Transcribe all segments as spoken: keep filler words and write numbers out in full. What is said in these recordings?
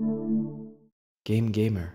Game Gamer.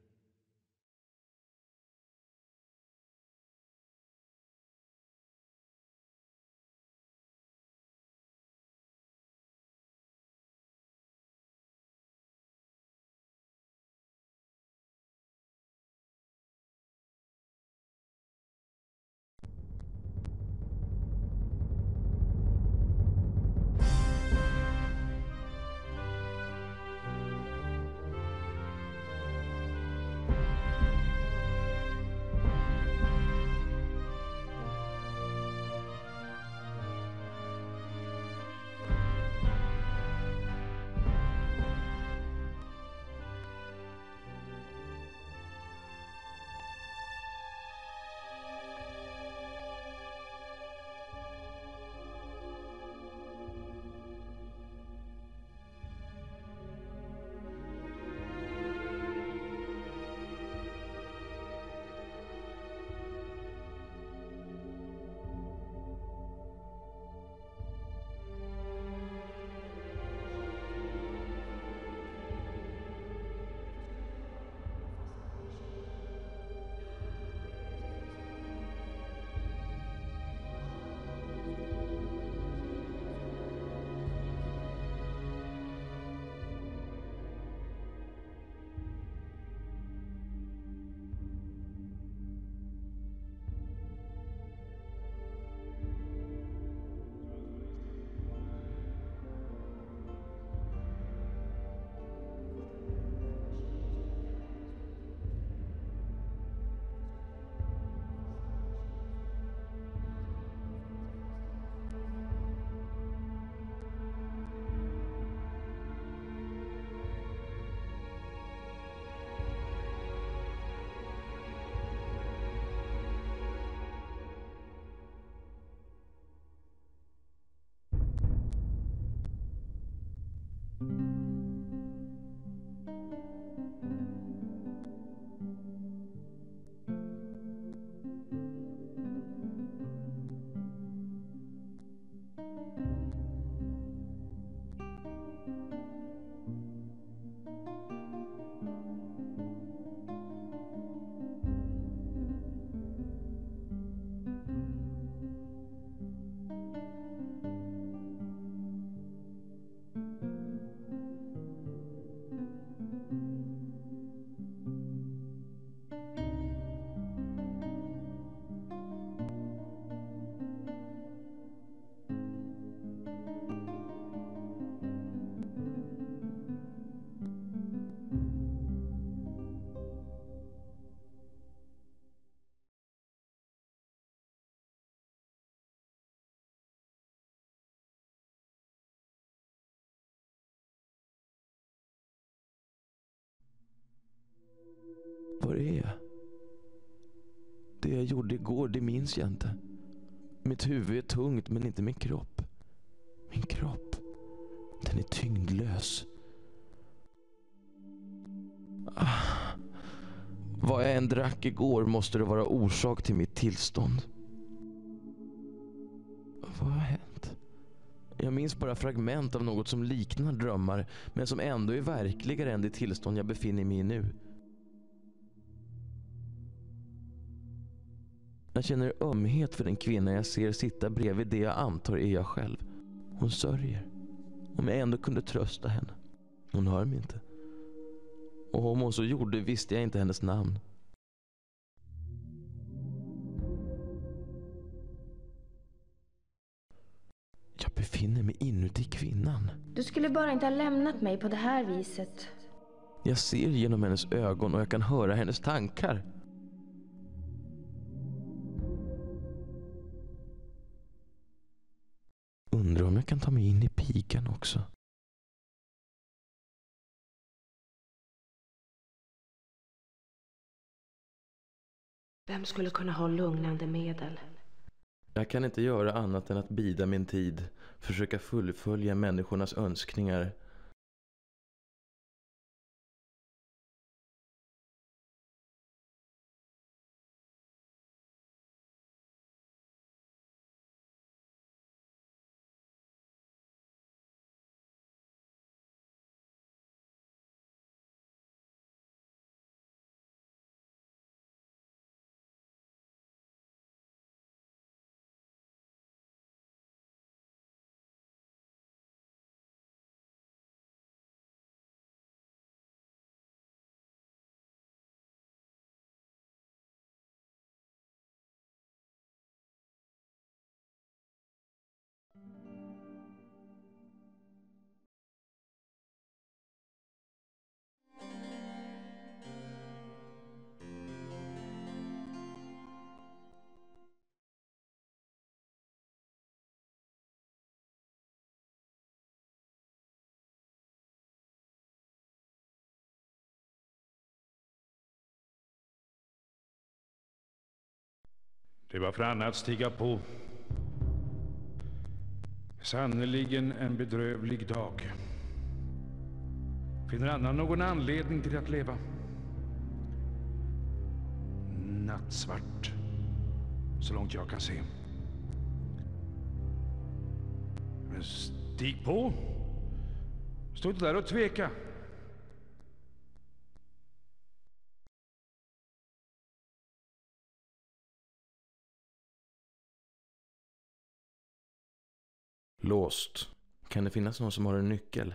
Var är jag? Det jag gjorde igår, det minns jag inte. Mitt huvud är tungt, men inte min kropp. Min kropp, den är tyngdlös. Ah. Vad jag än drack igår måste det vara orsak till mitt tillstånd. Vad har hänt? Jag minns bara fragment av något som liknar drömmar, men som ändå är verkligare än det tillstånd jag befinner mig i nu. Jag känner ömhet för den kvinna jag ser sitta bredvid det jag antar är jag själv. Hon sörjer. Om jag ändå kunde trösta henne. Hon hör mig inte. Och om hon så gjorde visste jag inte hennes namn. Jag befinner mig inuti kvinnan. Du skulle bara inte ha lämnat mig på det här viset. Jag ser genom hennes ögon och jag kan höra hennes tankar. Undrar om jag kan ta mig in i pikan också. Vem skulle kunna ha lugnande medel? Jag kan inte göra annat än att bida min tid, försöka fullfölja människornas önskningar. Det var för Anna att stiga på. Sannerligen en bedrövlig dag. Finner Anna någon anledning till att leva? Nattsvart, så långt jag kan se. Men stig på. Stå inte där och tveka. Låst. Kan det finnas någon som har en nyckel?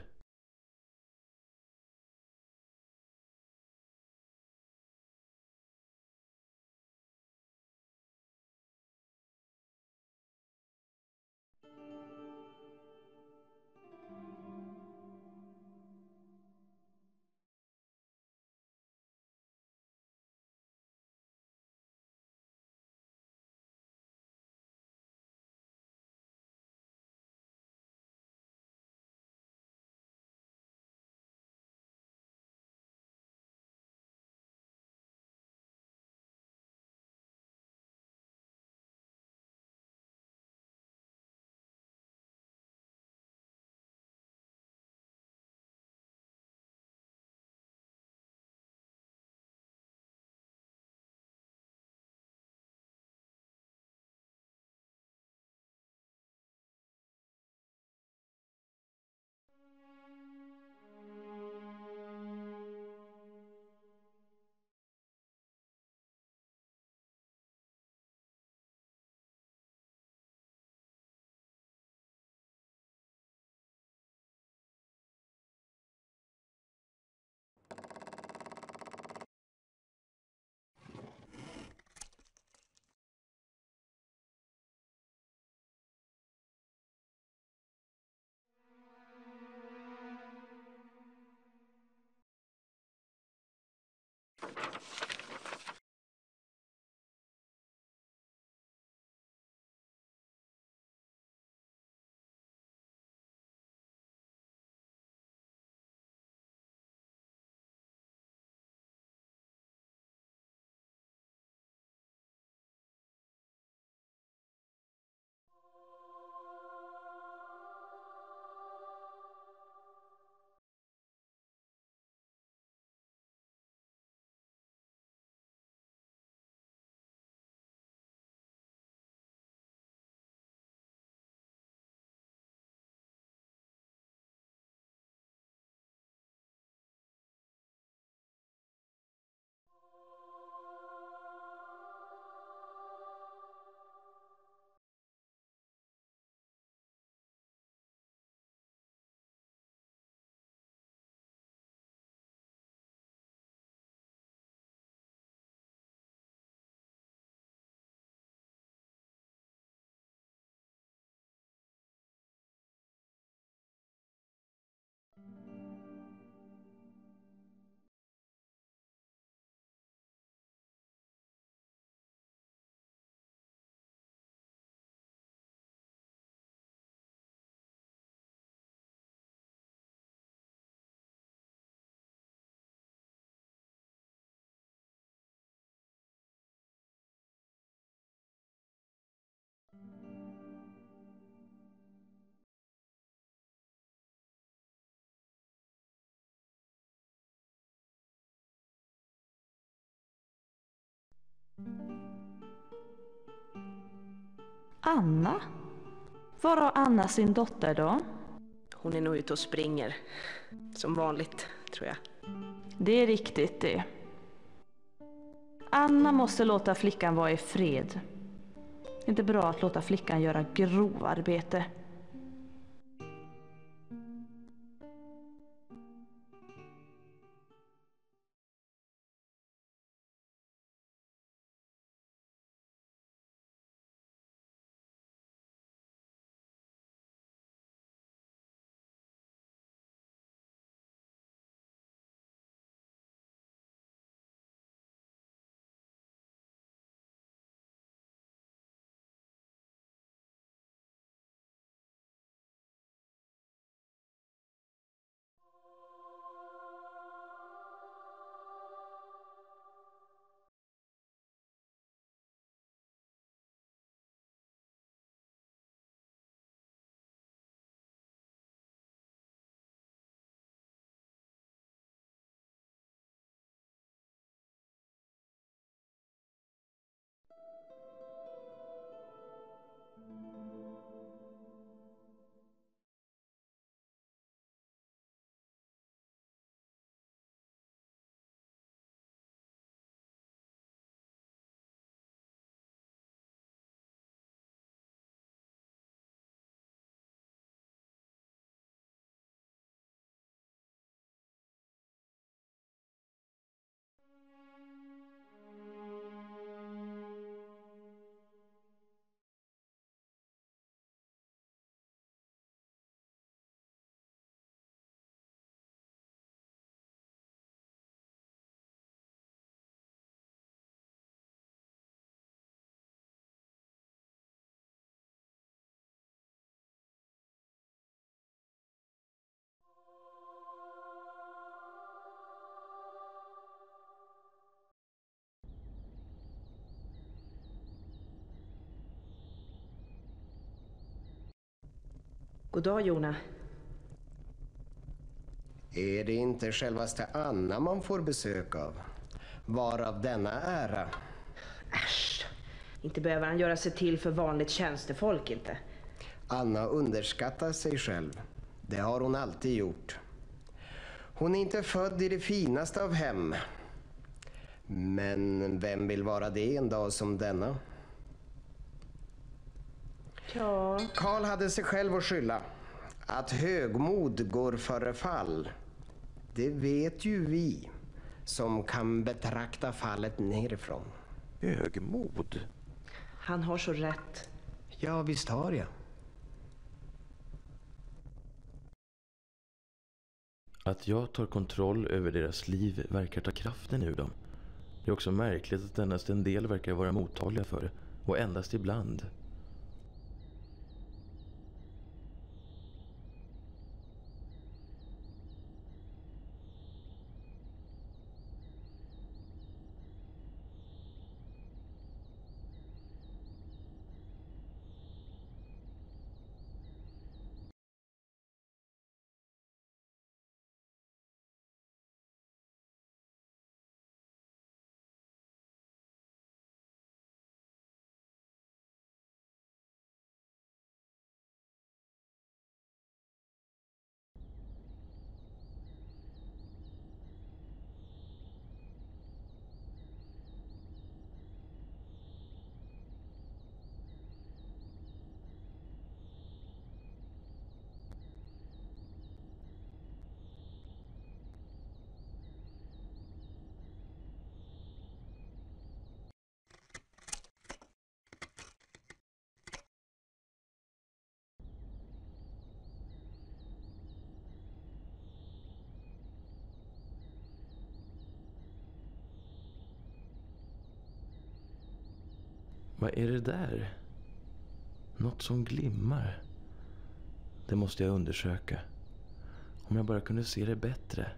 Anna? Var har Anna sin dotter då? Hon är nog ute och springer. Som vanligt, tror jag. Det är riktigt det. Anna måste låta flickan vara i fred. Det är inte bra att låta flickan göra grovarbete. God dag, Jona. Är det inte självaste Anna man får besök av? Varav denna ära? Äsch, inte behöver han göra sig till för vanligt tjänstefolk inte. Anna underskattar sig själv. Det har hon alltid gjort. Hon är inte född i det finaste av hem. Men vem vill vara det en dag som denna? Ja, Karl hade sig själv att skylla. Att högmod går före fall, det vet ju vi som kan betrakta fallet nerifrån. Högmod? han har så rätt. Ja, visst har jag. Att jag tar kontroll över deras liv verkar ta kraften ur dem. Det är också märkligt att endast en del verkar vara mottagliga för det, och endast ibland. Vad är det där? Något som glimmar. Det måste jag undersöka. Om jag bara kunde se det bättre.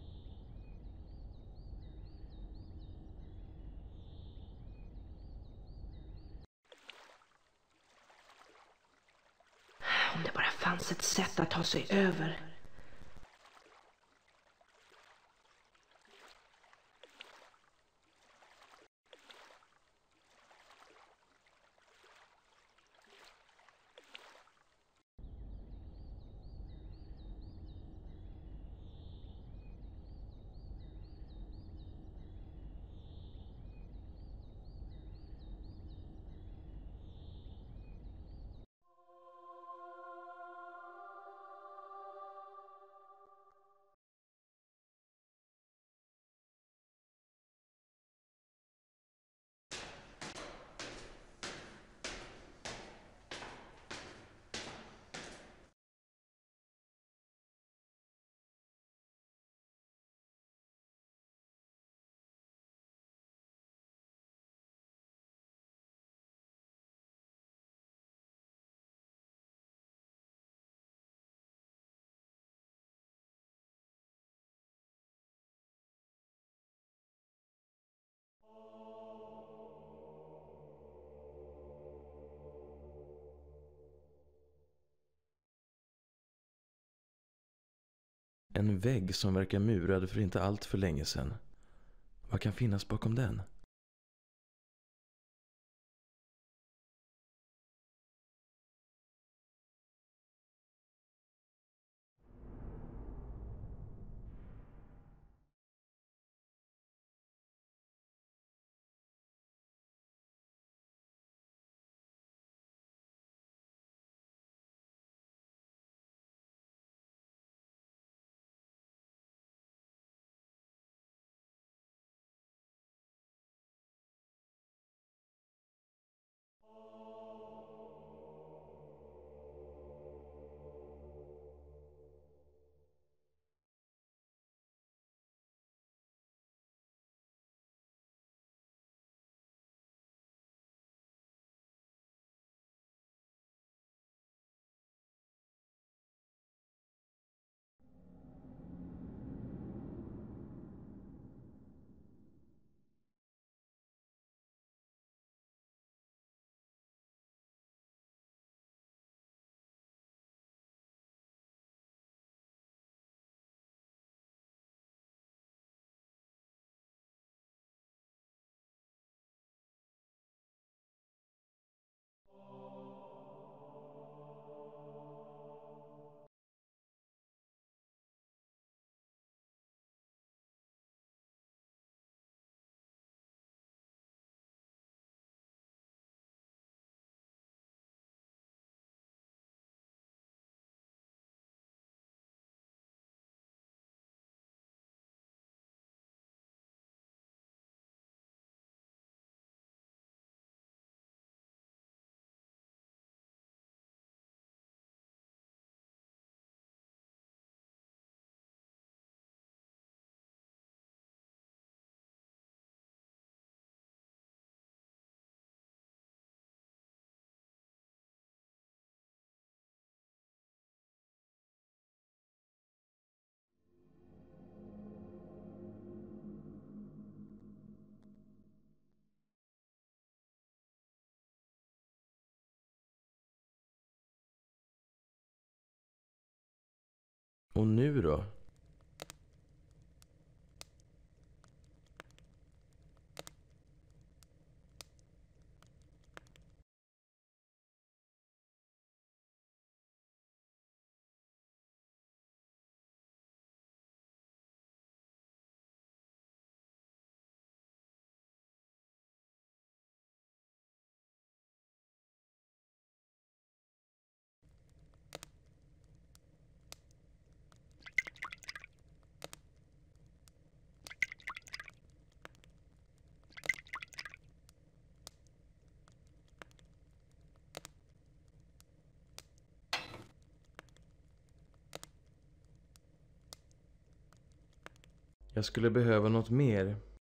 Om det bara fanns ett sätt att ta sig över. En vägg som verkar murad för inte allt för länge sedan. Vad kan finnas bakom den? Och nu då? Jag skulle behöva något mer.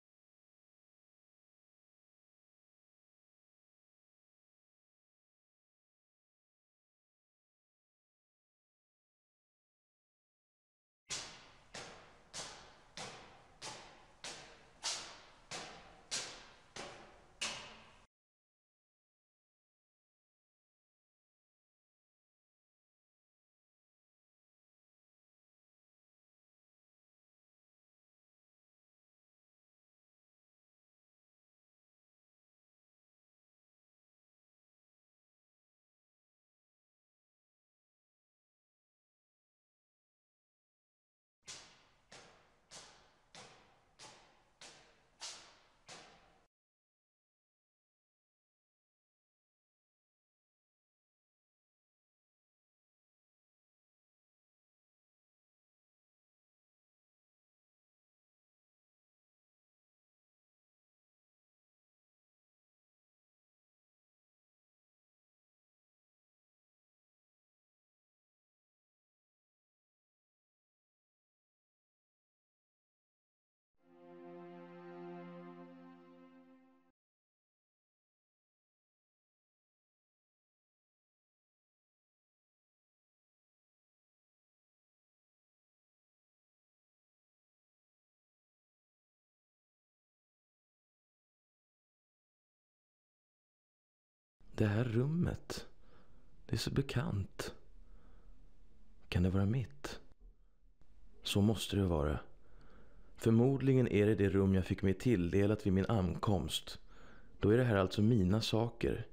Det här rummet, det är så bekant. Kan det vara mitt? Så måste det vara. Förmodligen är det det rum jag fick mig tilldelat vid min ankomst. Då är det här alltså mina saker.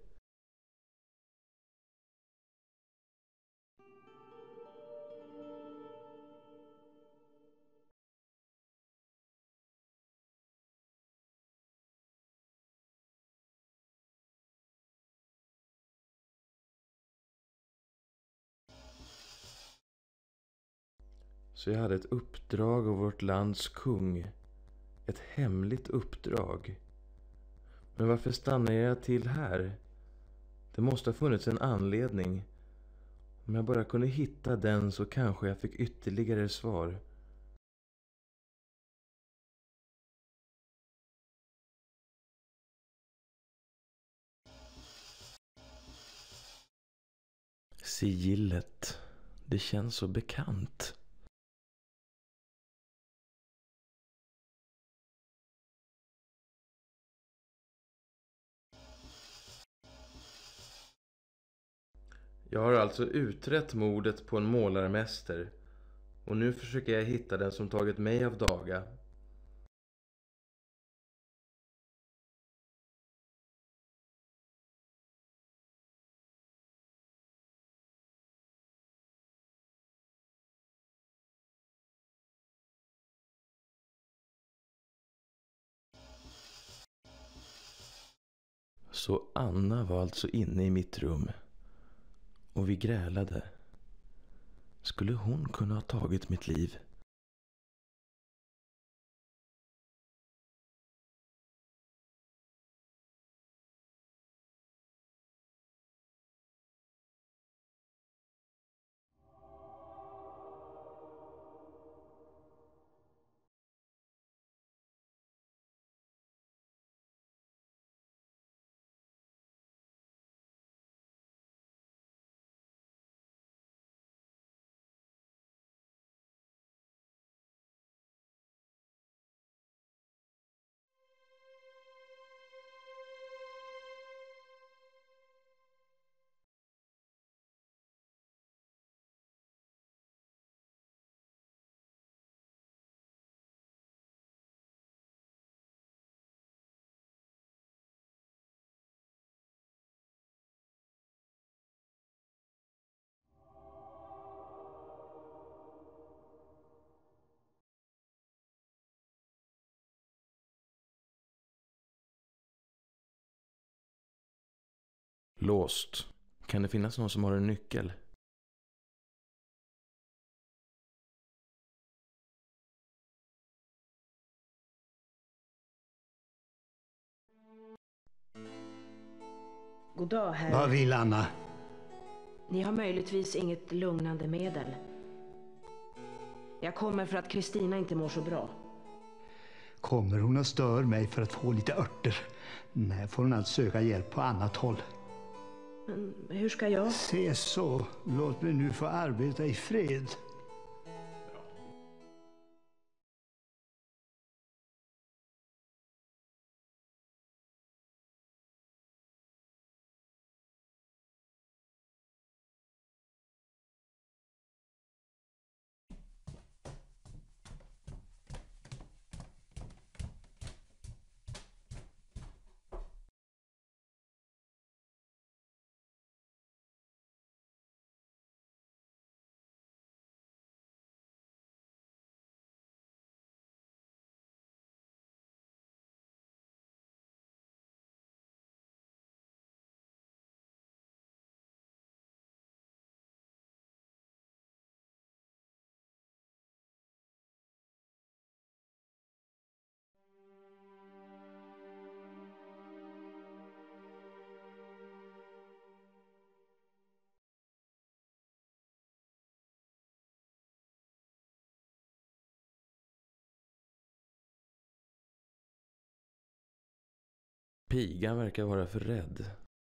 Så jag hade ett uppdrag av vårt lands kung. Ett hemligt uppdrag. Men varför stannar jag till här? Det måste ha funnits en anledning. Om jag bara kunde hitta den så kanske jag fick ytterligare svar. Sigillet. Det känns så bekant. Jag har alltså utrett mordet på en målarmäster. Och nu försöker jag hitta den som tagit mig av daga. Så Anna var alltså inne i mitt rum. Och vi grälade. Skulle hon kunna ha tagit mitt liv? Låst. Kan det finnas någon som har en nyckel? God dag, herr. Vad vill Anna? Ni har möjligtvis inget lugnande medel. Jag kommer för att Kristina inte mår så bra. Kommer hon att störa mig för att få lite örter? Nej, får hon alltså söka hjälp på annat håll. Men hur ska jag? Se så, låt mig nu få arbeta i fred. Pigan verkar vara för rädd.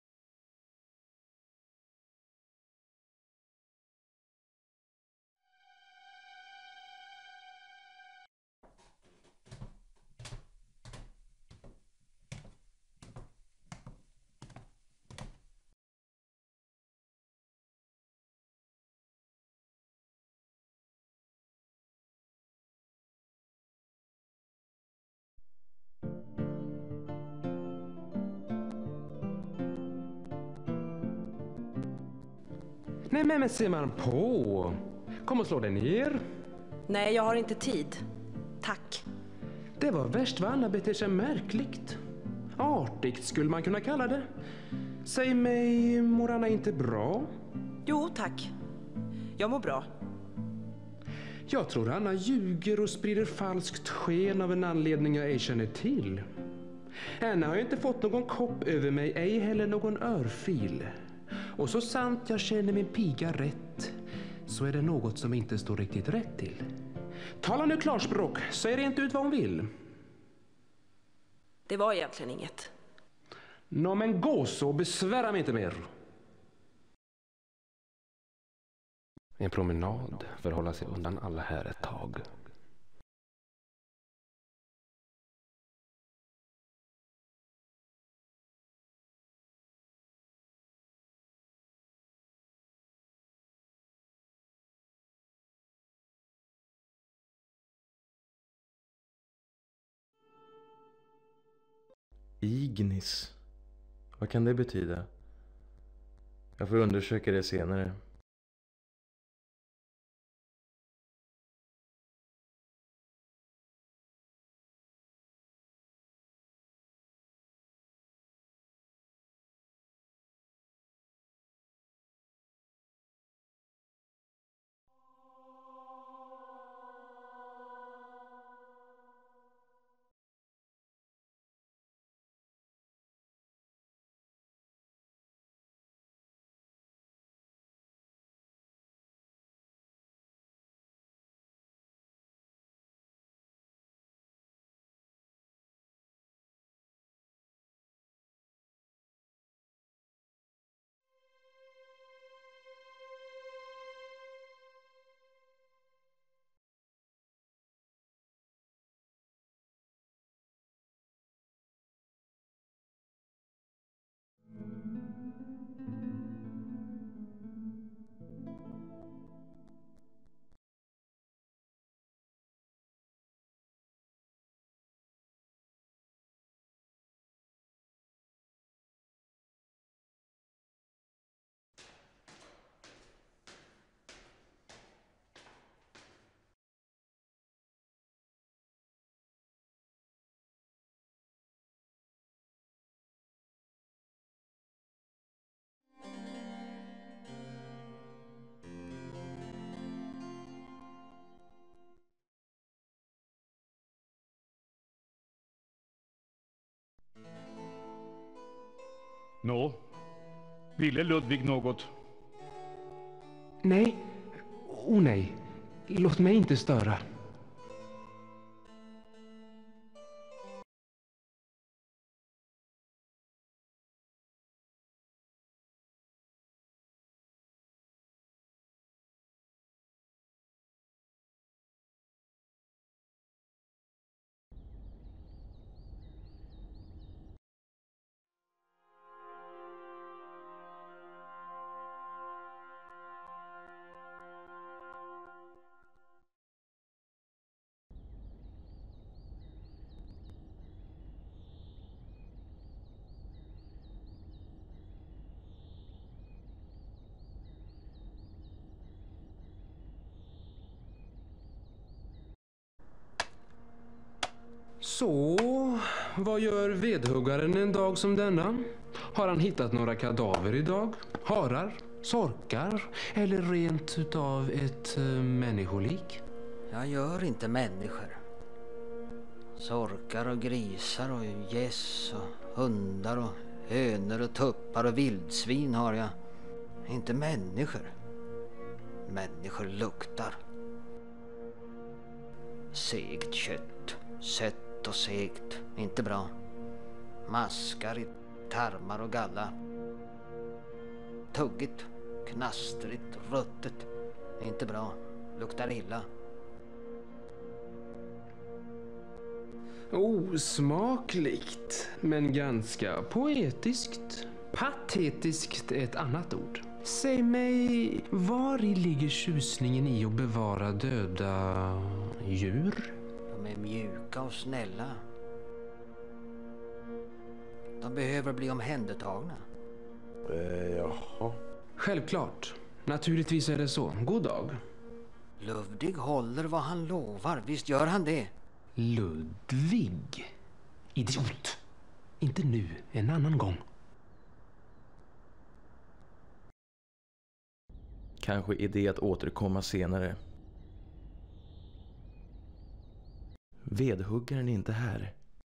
Nej, men, men ser man på. Kom och slå dig ner. Nej, jag har inte tid. Tack. Det var värst vad Anna beter sig märkligt. Artigt skulle man kunna kalla det. Säg mig, mår Anna inte bra? Jo, tack. Jag mår bra. Jag tror Anna ljuger och sprider falskt sken av en anledning jag ej känner till. Anna har ju inte fått någon kopp över mig, ej heller någon örfil. Och så sant jag känner min piga rätt, så är det något som inte står riktigt rätt till. Tala nu klarspråk, säg rent ut vad hon vill. Det var egentligen inget. Nå, men gå så, besvära mig inte mer. En promenad för att hålla sig undan alla här ett tag. Ignis. Vad kan det betyda? Jag får undersöka det senare. Nå, ville Ludvig något? Nej, oh nej, låt mig inte störa. Så, vad gör vedhuggaren en dag som denna? Har han hittat några kadaver idag? Harar, sorkar eller rent utav ett uh, människolik? Jag gör inte människor. Sorkar och grisar och gäss och hundar och hönor och tuppar och vildsvin har jag. Inte människor. Människor luktar. Segt kött. Sött och segt. Inte bra. Maskar i tarmar och galla. Tuggigt. Knastrigt. Ruttet. Inte bra. Luktar illa. Osmakligt, men ganska poetiskt. Patetiskt är ett annat ord. Säg mig, var i ligger tjusningen i att bevara döda djur? De är mjuka och snälla. De behöver bli omhändertagna. Eh, jaha. Självklart. Naturligtvis är det så. God dag. Ludvig håller vad han lovar. Visst gör han det? Ludvig? Idiot. Inte nu, en annan gång. Kanske idé att återkomma senare. Vedhuggaren är inte här.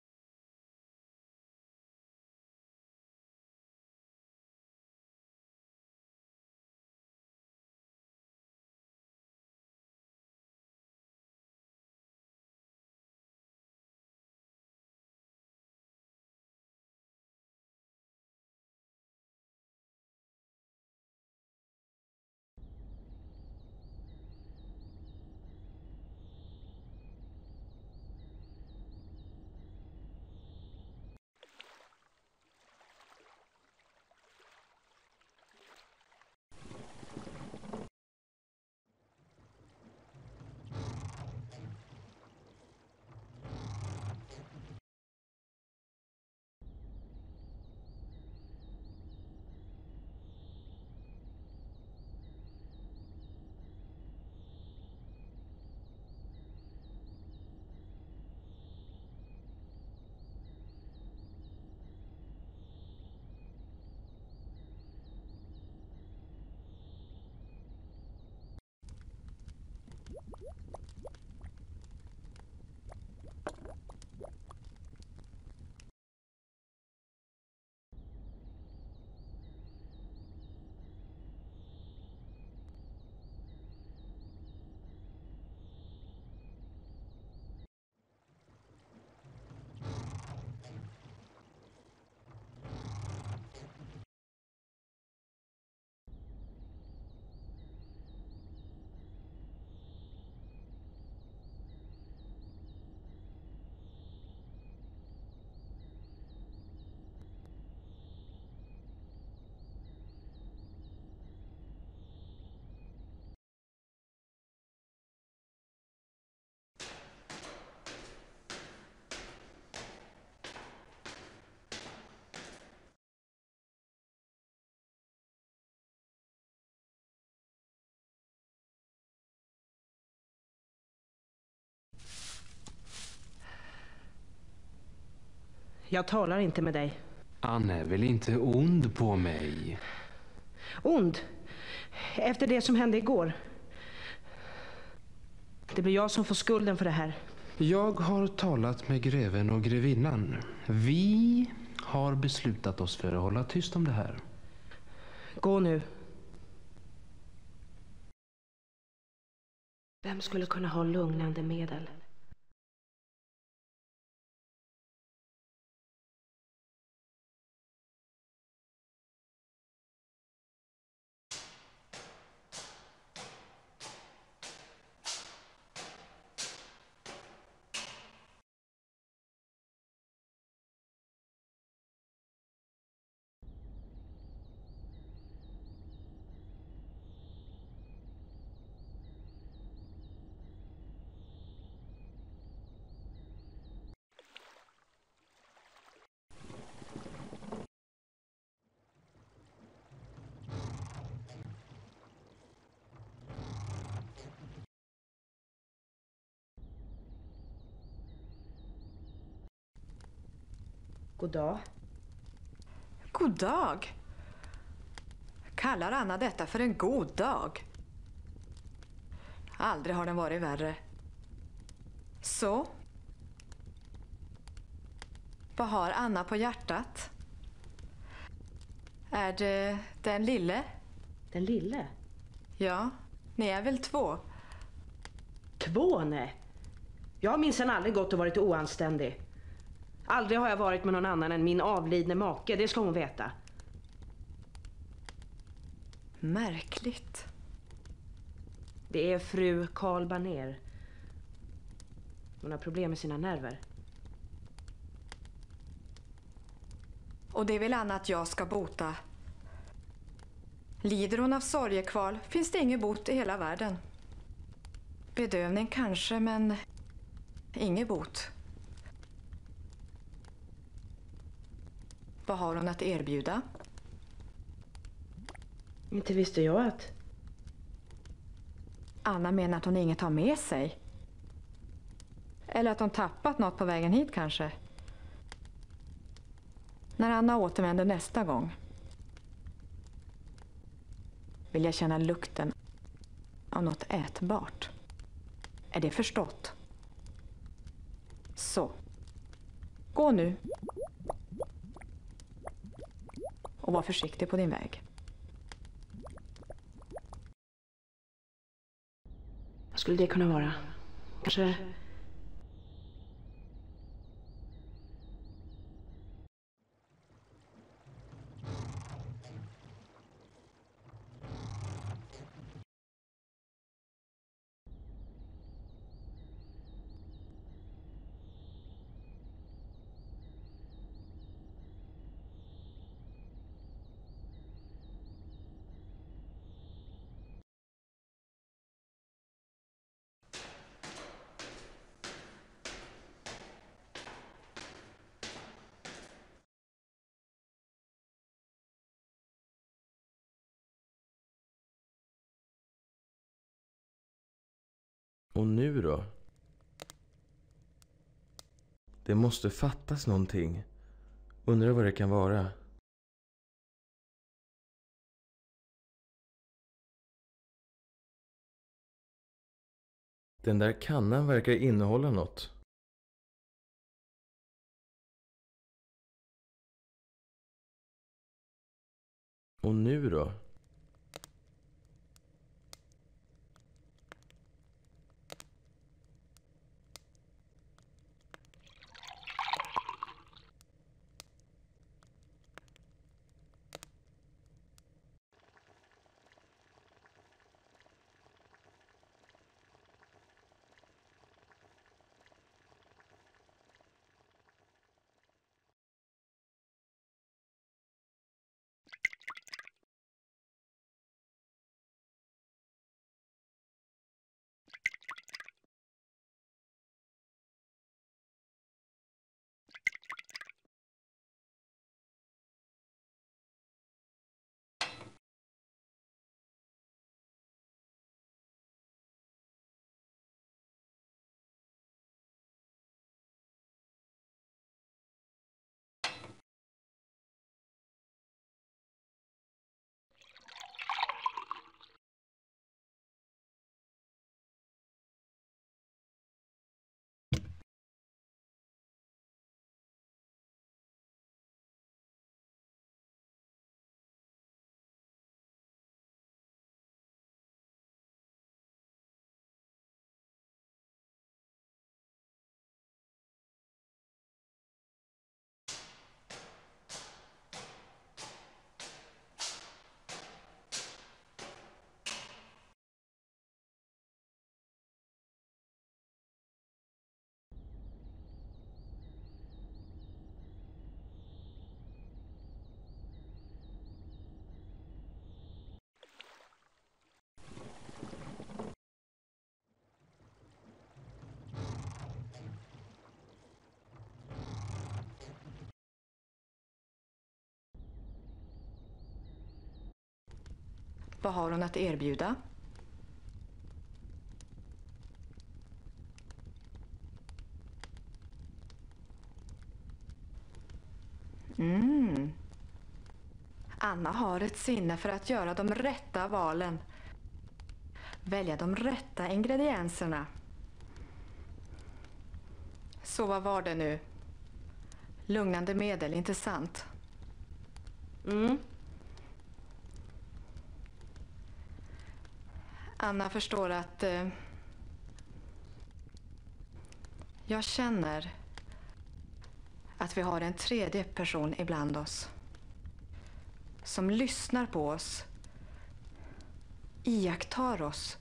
Jag talar inte med dig. Han är väl inte ond på mig? Ond? Efter det som hände igår. Det blir jag som får skulden för det här. Jag har talat med greven och grevinnan. Vi har beslutat oss för att hålla tyst om det här. Gå nu. Vem skulle kunna ha lugnande medel? God dag. God dag? Kallar Anna detta för en god dag? Aldrig har den varit värre. Så? Vad har Anna på hjärtat? Är det den lille? Den lille? Ja, ni är väl två? Två, nej. Jag har minsann aldrig gått och varit oanständig. Aldrig har jag varit med någon annan än min avlidne make, det ska hon veta. Märkligt. Det är fru Karl Baner. Hon har problem med sina nerver. Och det vill Anna att jag ska bota. Lider hon av sorgekval finns det ingen bot i hela världen. Bedövning kanske, men ingen bot. Vad har hon att erbjuda? Inte visste jag att... Anna menar att hon inget har med sig. Eller att hon tappat något på vägen hit kanske. När Anna återvänder nästa gång vill jag känna lukten av något ätbart. Är det förstått? Så. Gå nu. Och var försiktig på din väg. Vad skulle det kunna vara? Kanske... Och nu då? Det måste fattas någonting. Undrar vad det kan vara. Den där kannan verkar innehålla något. Och nu då? Vad har hon att erbjuda? Mm. Anna har ett sinne för att göra de rätta valen. Välja de rätta ingredienserna. Så vad var det nu? Lugnande medel, inte sant? Mm. Anna förstår att eh, jag känner att vi har en tredje person ibland oss som lyssnar på oss, iakttar oss.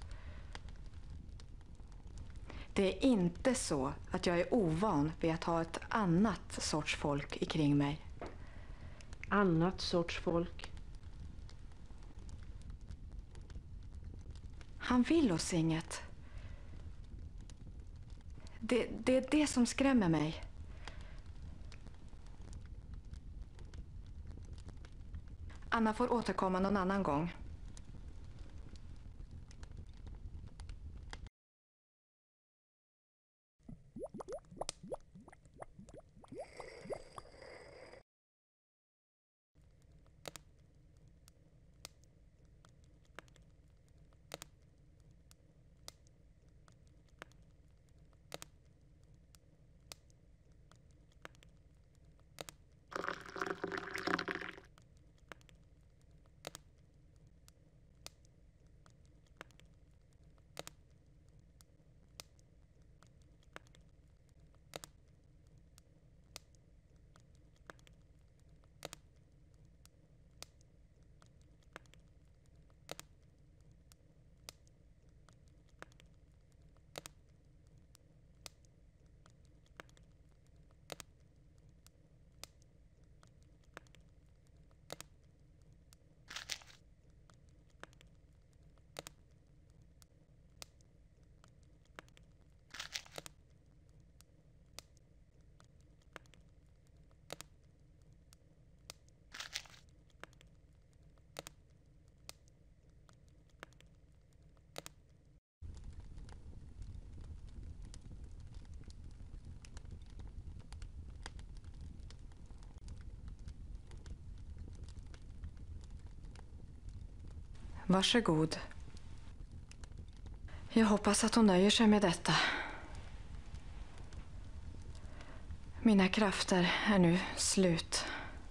Det är inte så att jag är ovan vid att ha ett annat sorts folk ikring mig. Annat sorts folk? Han vill oss inget. Det, det är det som skrämmer mig. Anna får återkomma någon annan gång. Varsågod. Jag hoppas att hon nöjer sig med detta. Mina krafter är nu slut.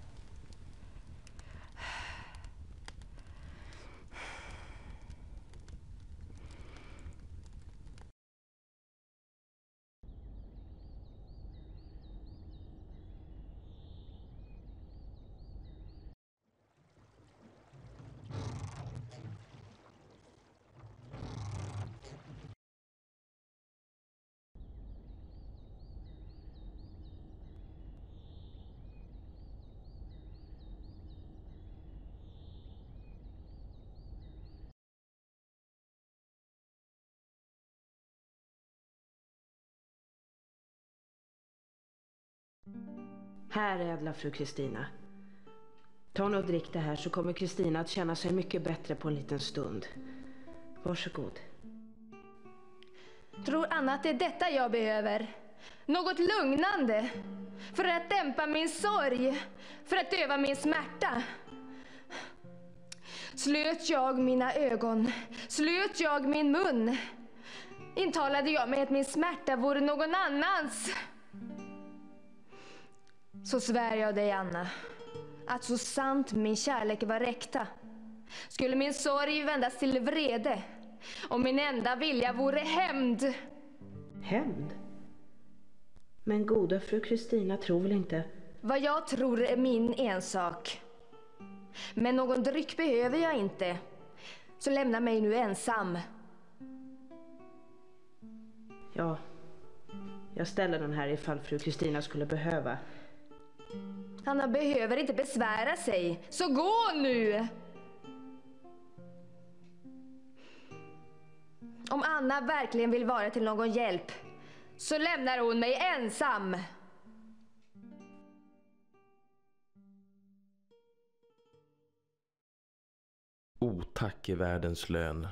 Här, ädla fru Kristina. Ta nu och drick det här så kommer Kristina att känna sig mycket bättre på en liten stund. Varsågod. Tror Anna att det är detta jag behöver? Något lugnande? För att dämpa min sorg? För att döva min smärta? Slöt jag mina ögon? Slöt jag min mun? Intalade jag mig att min smärta vore någon annans? Så svär jag dig, Anna, att så sant min kärlek var räkta, skulle min sorg vändas till vrede, och min enda vilja vore hämnd. Hämnd? Men goda fru Kristina tror väl inte... Vad jag tror är min ensak. Men någon dryck behöver jag inte. Så lämna mig nu ensam. Ja, jag ställer den här ifall fru Kristina skulle behöva. Anna behöver inte besvära sig. Så gå nu! Om Anna verkligen vill vara till någon hjälp, så lämnar hon mig ensam. Otack är världens lön.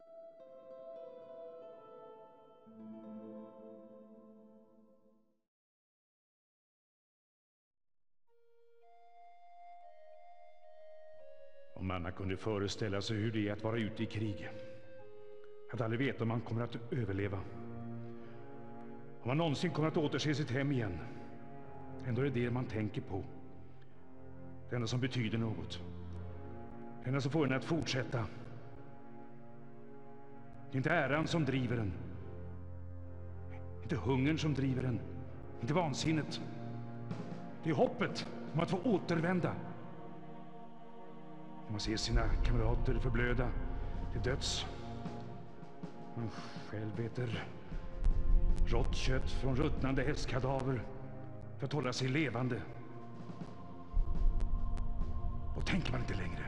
Om Anna kunde föreställa sig hur det är att vara ute i krig. Att aldrig veta om man kommer att överleva. Om man någonsin kommer att återse sitt hem igen. Ändå är det det man tänker på. Det enda som betyder något. Det enda som får en att fortsätta. Det är inte äran som driver en. Inte hungern som driver en. Inte vansinnet. Det är hoppet om att få återvända. När man ser sina kamrater förblöda till döds. Man själv äter rått kött från ruttnande hästkadaver för att hålla sig levande. Och tänker man inte längre.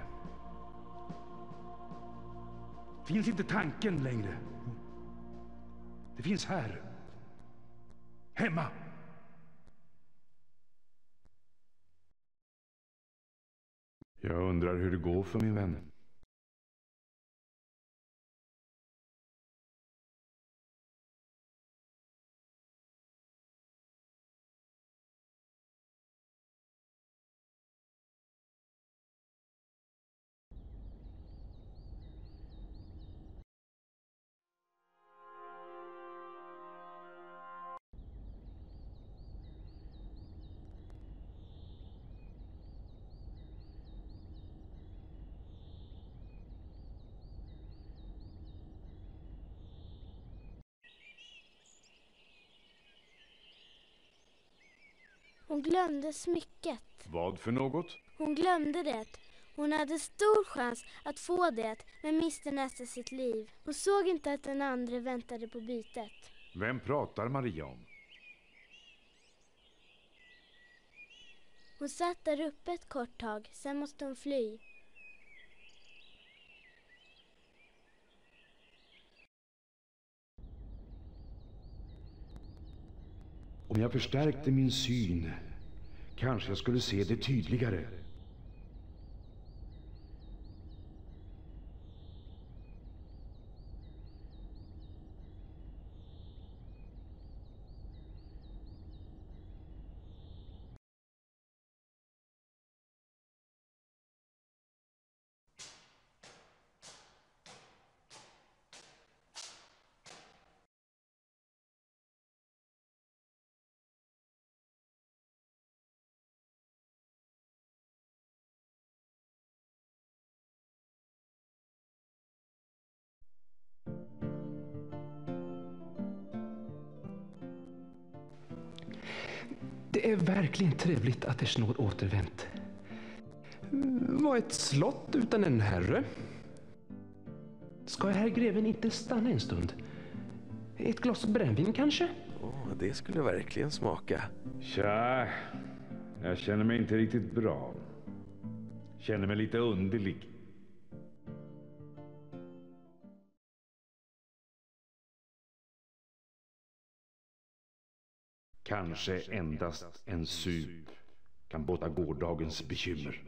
Finns inte tanken längre. Det finns här. Hemma. Jag undrar hur det går för min vän. Hon glömde smycket. Vad för något? Hon glömde det. Hon hade stor chans att få det, men miste nästan sitt liv. Hon såg inte att den andra väntade på bytet. Vem pratar Maria om? Hon satt där uppe ett kort tag, sen måste hon fly. Om jag förstärkte min syn, kanske jag skulle se det tydligare. Det är verkligen trevligt att ers nåd återvänt. Vad ett slott utan en herre. Ska herr greven inte stanna en stund? Ett glas brännvin kanske? Åh, det skulle verkligen smaka. Tja, jag känner mig inte riktigt bra. Känner mig lite underlig. Kanske endast en sup kan båta gårdagens bekymmer.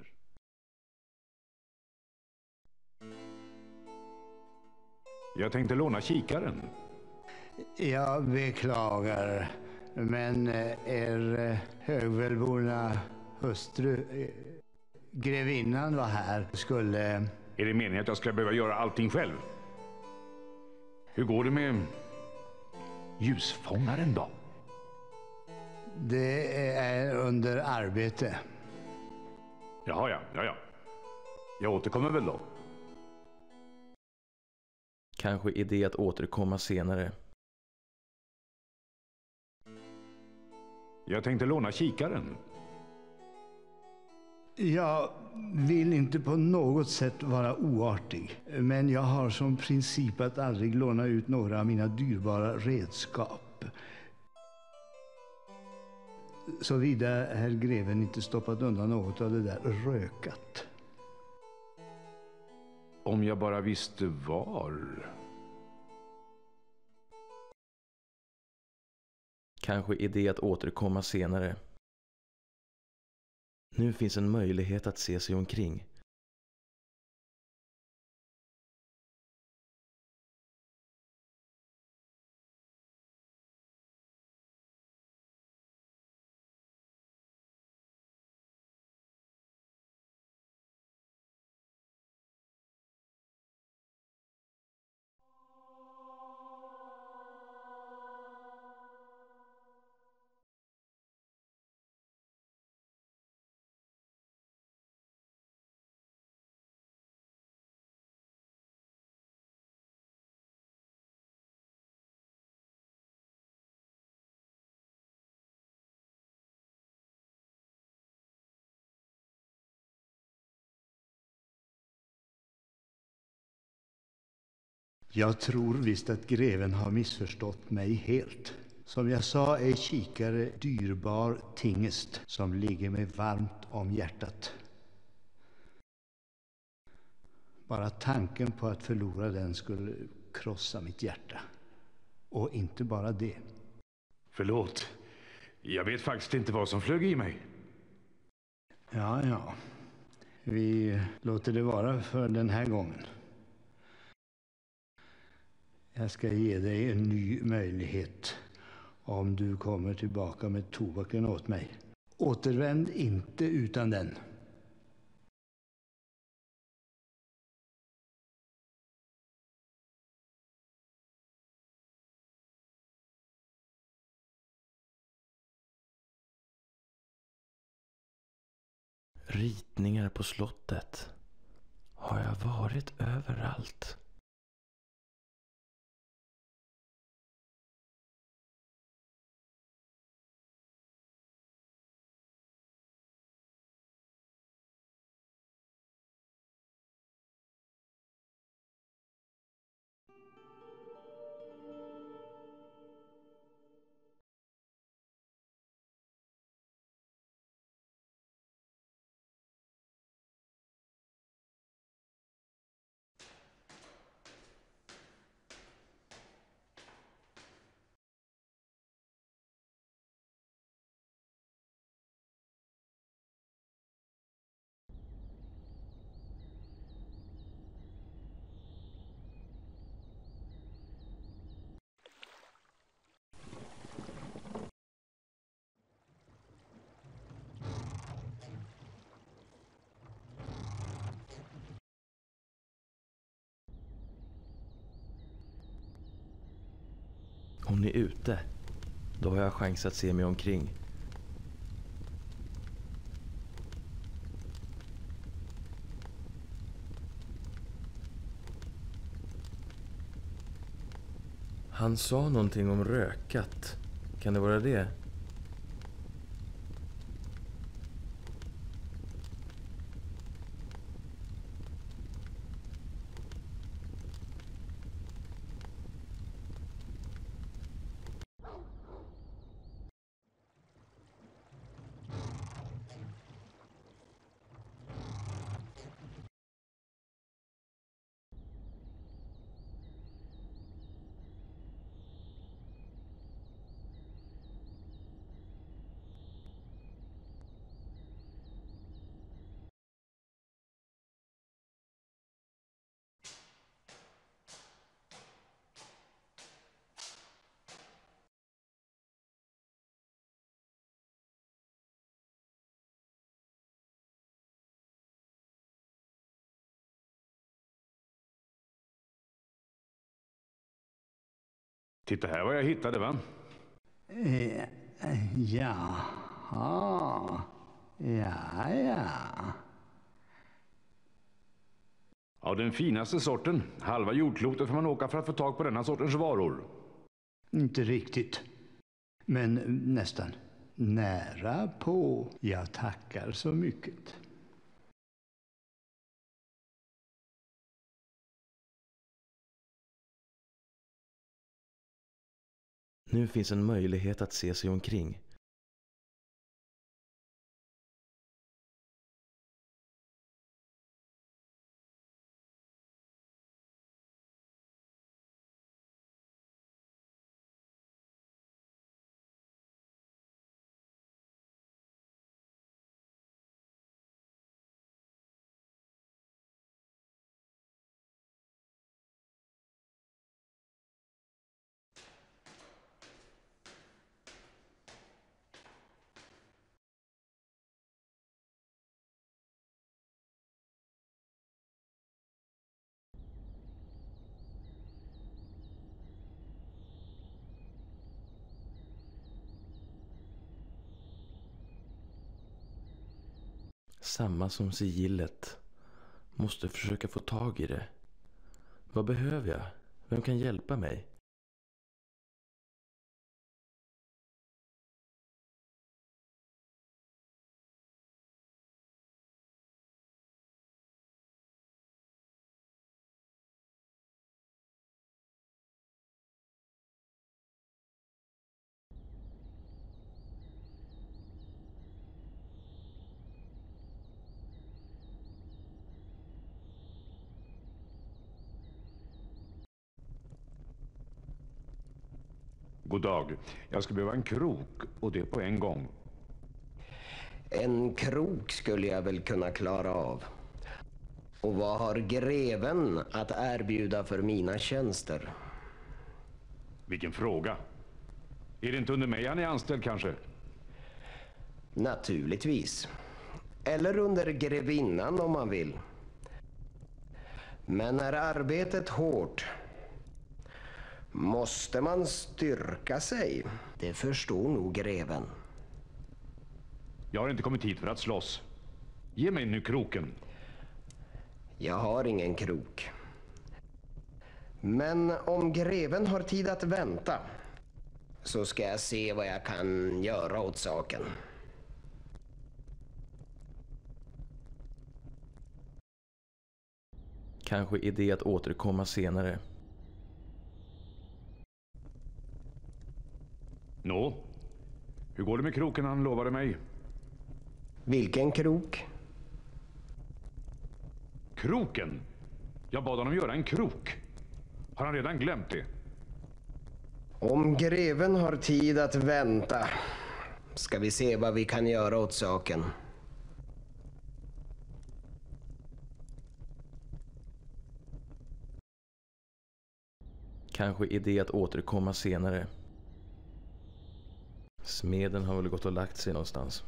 Jag tänkte låna kikaren. Jag beklagar, men er högvälborna hustru, grevinnan var här, skulle... Är det meningen att jag ska behöva göra allting själv? Hur går det med ljusfångaren då? Det är under arbete. Jaha, ja, ja, ja. Jag återkommer väl då. Kanske idé att återkomma senare. Jag tänkte låna kikaren. Jag vill inte på något sätt vara oartig, men jag har som princip att aldrig låna ut några av mina dyrbara redskap. Såvida herr greven inte stoppat undan något av det där rökat. Om jag bara visste var. Kanske idé att återkomma senare. Nu finns en möjlighet att se sig omkring. Jag tror visst att greven har missförstått mig helt. Som jag sa är kikare dyrbar tingest som ligger mig varmt om hjärtat. Bara tanken på att förlora den skulle krossa mitt hjärta. Och inte bara det. Förlåt. Jag vet faktiskt inte vad som flög i mig. Ja, ja. Vi låter det vara för den här gången. Jag ska ge dig en ny möjlighet om du kommer tillbaka med tobaken åt mig. Återvänd inte utan den. Ritningar på slottet. Har jag varit överallt? Hon är ute. Då har jag chans att se mig omkring. Han sa någonting om rökat. Kan det vara det? Titta här vad jag hittade, va? Eh, ja. Ja. Ja, ja. Av den finaste sorten. Halva jordklotet får man åka för att få tag på denna sortens varor. Inte riktigt. Men nästan. Nära på. Jag tackar så mycket. Nu finns en möjlighet att se sig omkring. Samma som sigillet. Måste försöka få tag i det. Vad behöver jag? Vem kan hjälpa mig? God dag. Jag ska behöva en krok, och det på en gång. En krok skulle jag väl kunna klara av. Och vad har greven att erbjuda för mina tjänster? Vilken fråga. Är det inte under mig han är anställd kanske? Naturligtvis. Eller under grevinnan om man vill. Men är arbetet hårt måste man styrka sig. Det förstår nog greven. Jag har inte kommit hit för att slåss. Ge mig nu kroken. Jag har ingen krok. Men om greven har tid att vänta så ska jag se vad jag kan göra åt saken. Kanske idé att återkomma senare. Nå, hur går det med kroken han lovade mig? Vilken krok? Kroken? Jag bad honom göra en krok. Har han redan glömt det? Om greven har tid att vänta ska vi se vad vi kan göra åt saken. Kanske idé att återkomma senare. Smeden har väl gått och lagt sig någonstans.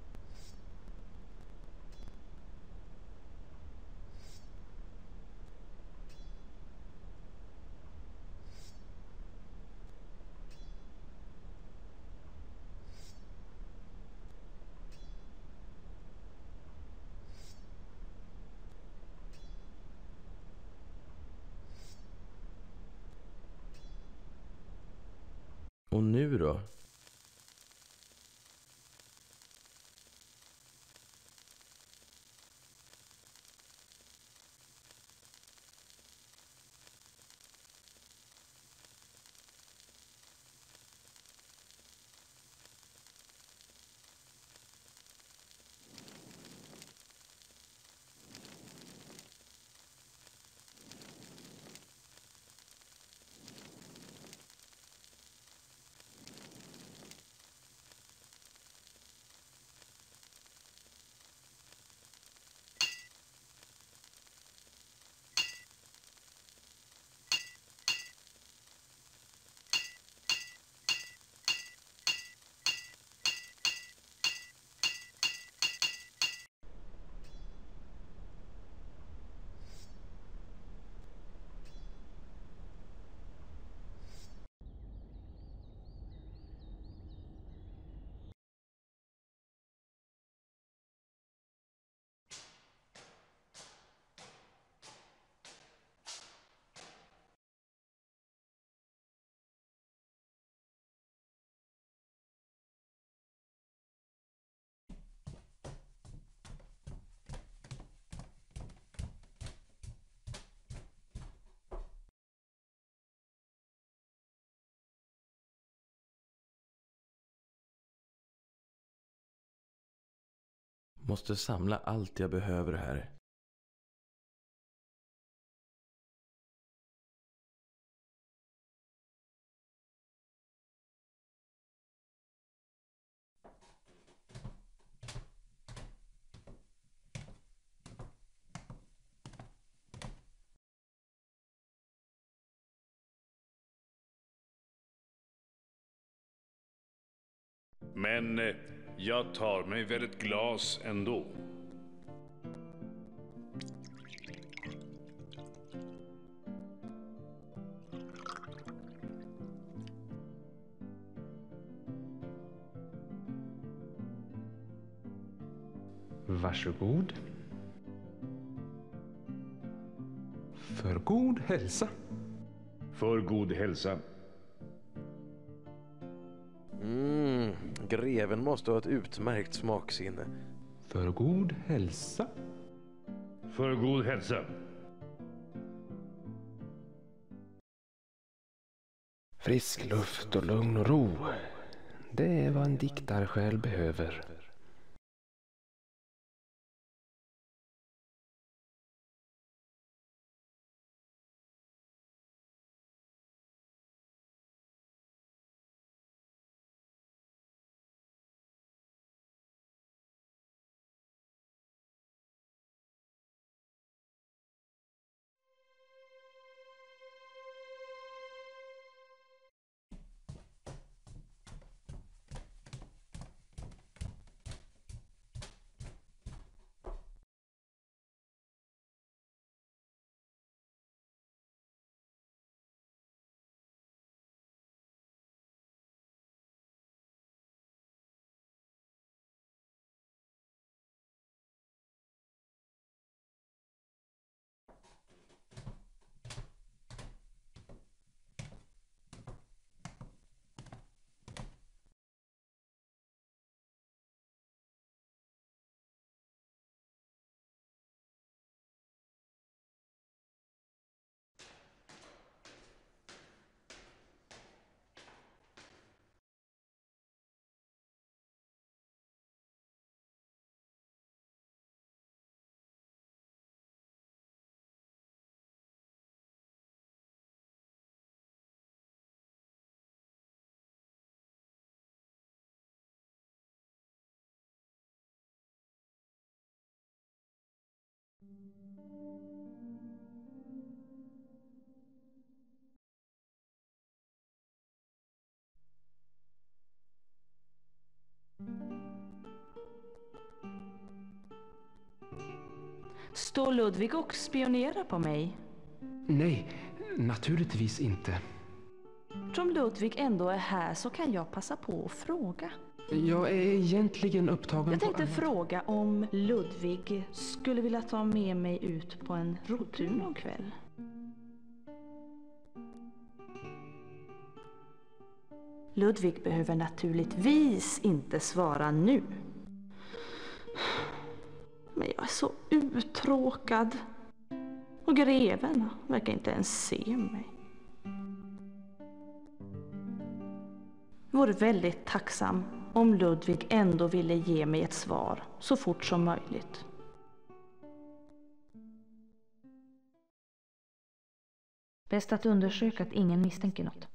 Och nu då? Måste samla allt jag behöver här. Men eh, jag tar mig väl ett glas ändå. Varsågod. För god hälsa. För god hälsa. Mm, greven måste ha ett utmärkt smaksinne. För god hälsa. För god hälsa. Frisk luft och lugn och ro. Det är vad en diktarsjäl behöver. Står Ludvig och spionerar på mig? Nej, naturligtvis inte. Om Ludvig ändå är här så kan jag passa på att fråga. Jag är egentligen upptagen Jag tänkte på annat. fråga om Ludvig skulle vilja ta med mig ut på en rotur någon kväll. Ludvig behöver naturligtvis inte svara nu. Men jag är så uttråkad. Och greven verkar inte ens se mig. Jag vore väldigt tacksam om Ludvig ändå ville ge mig ett svar så fort som möjligt. Bäst att undersöka att ingen misstänker något.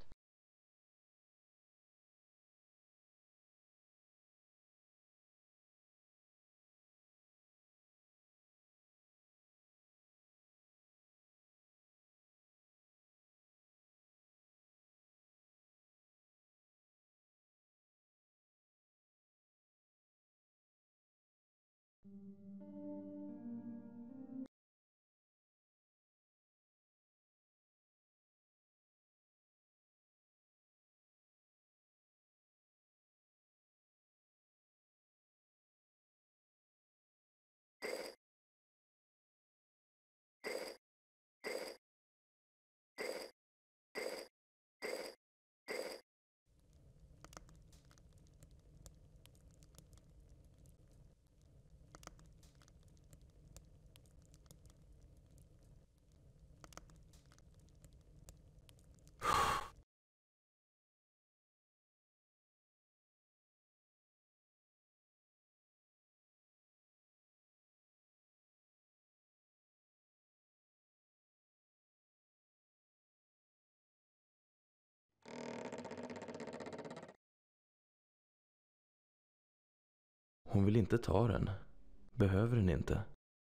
Hon vill inte ta den. Behöver den inte.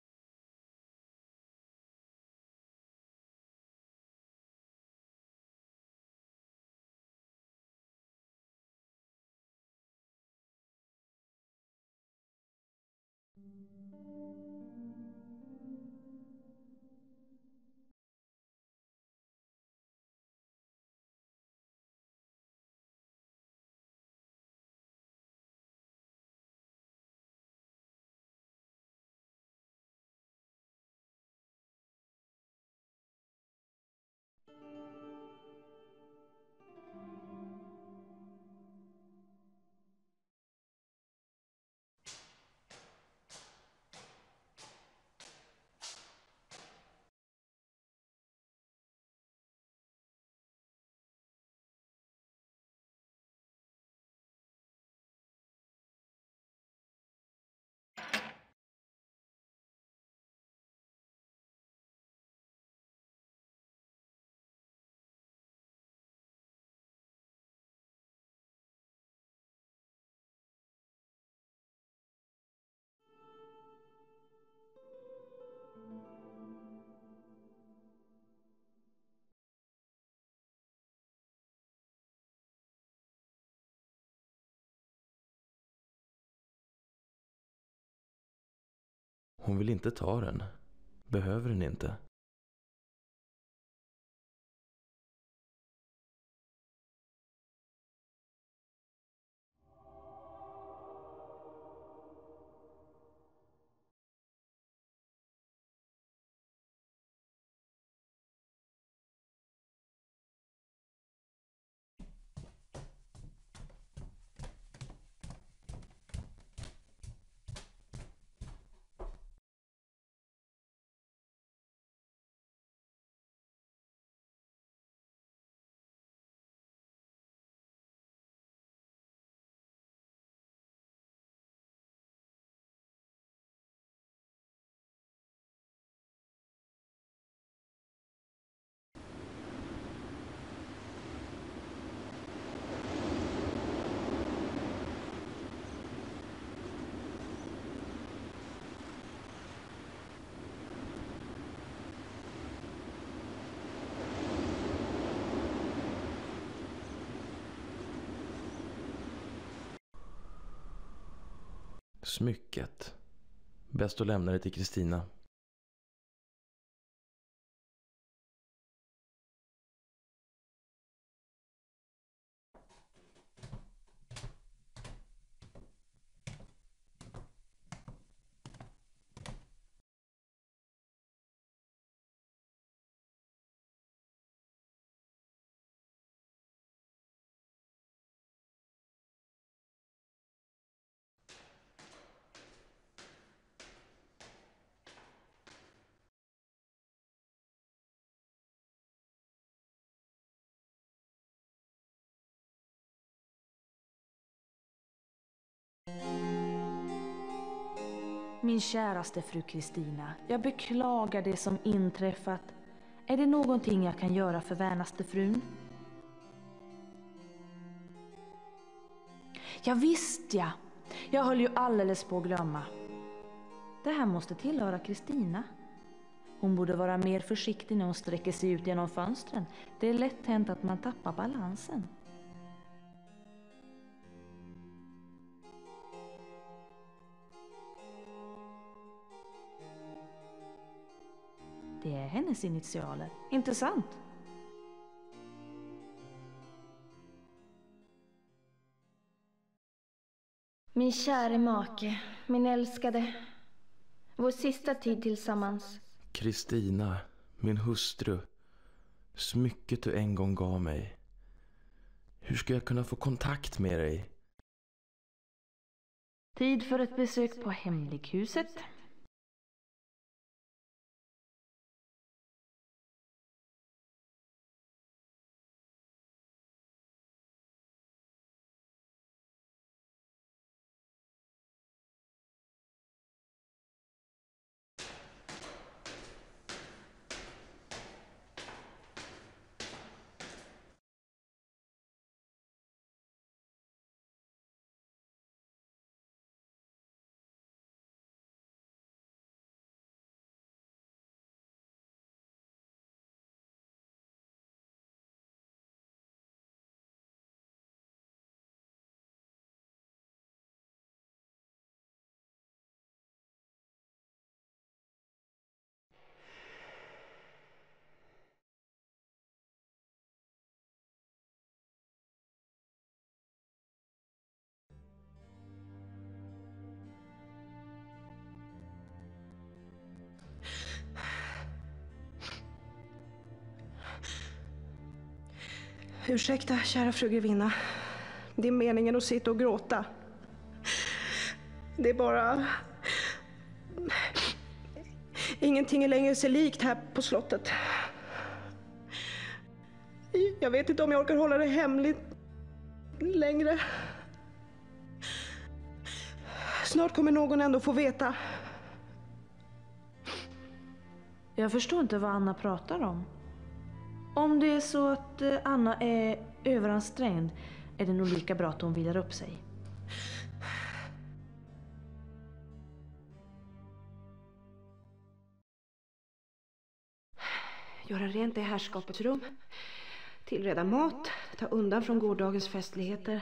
Hon vill inte ta den. Behöver den inte. Smycket. Bäst att lämna det till Kristina. Min käraste fru Kristina, jag beklagar det som inträffat. Är det någonting jag kan göra för värnaste frun? Ja visst ja, jag höll ju alldeles på att glömma. Det här måste tillhöra Kristina. Hon borde vara mer försiktig när hon sträcker sig ut genom fönstren. Det är lätt hänt att man tappar balansen. Det är hennes initialer, inte sant? Min käre make, min älskade. Vår sista tid tillsammans. Kristina, min hustru. Smycket du en gång gav mig. Hur ska jag kunna få kontakt med dig? Tid för ett besök på hemlighuset. Ursäkta, kära fru grevinna. Det är meningen att sitta och gråta. Det är bara... Ingenting är längre sig likt här på slottet. Jag vet inte om jag orkar hålla det hemligt längre. Snart kommer någon ändå få veta. Jag förstår inte vad Anna pratar om. Om det är så att Anna är överansträngd är det nog lika bra att hon vilar upp sig. Göra rent i herrskapets rum. Tillreda mat. Ta undan från gårdagens festligheter.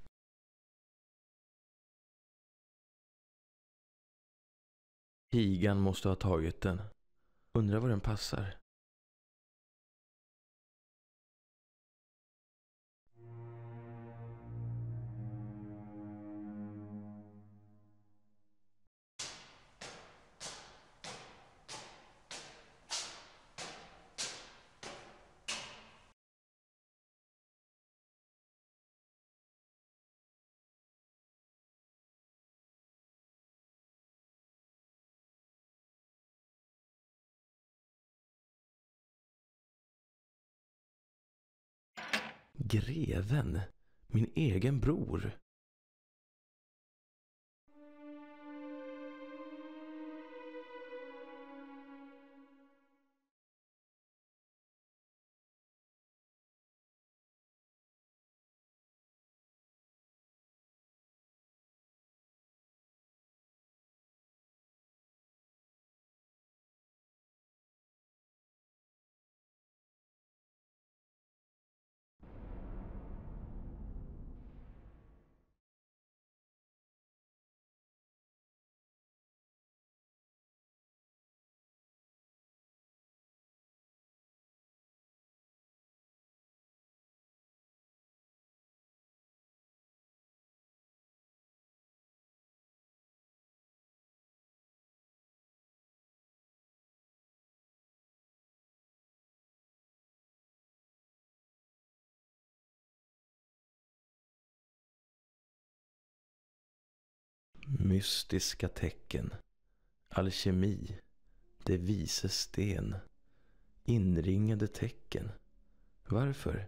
Higan måste ha tagit den. Undrar var den passar. Greven, min egen bror. mystiska tecken, alkemi, det vises sten, inringade tecken. Varför?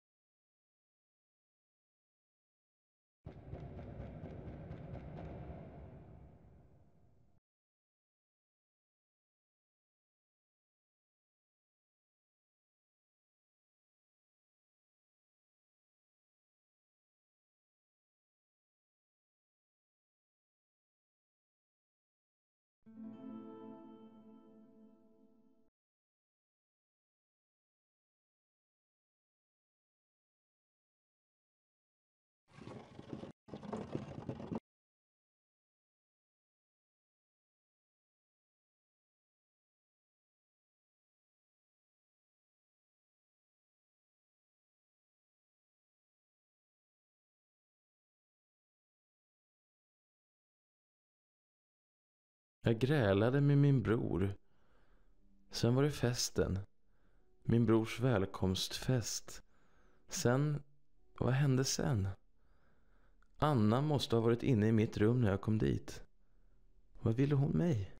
Jag grälade med min bror. Sen var det festen. Min brors välkomstfest. Sen, vad hände sen? Anna måste ha varit inne i mitt rum när jag kom dit. Vad ville hon mig?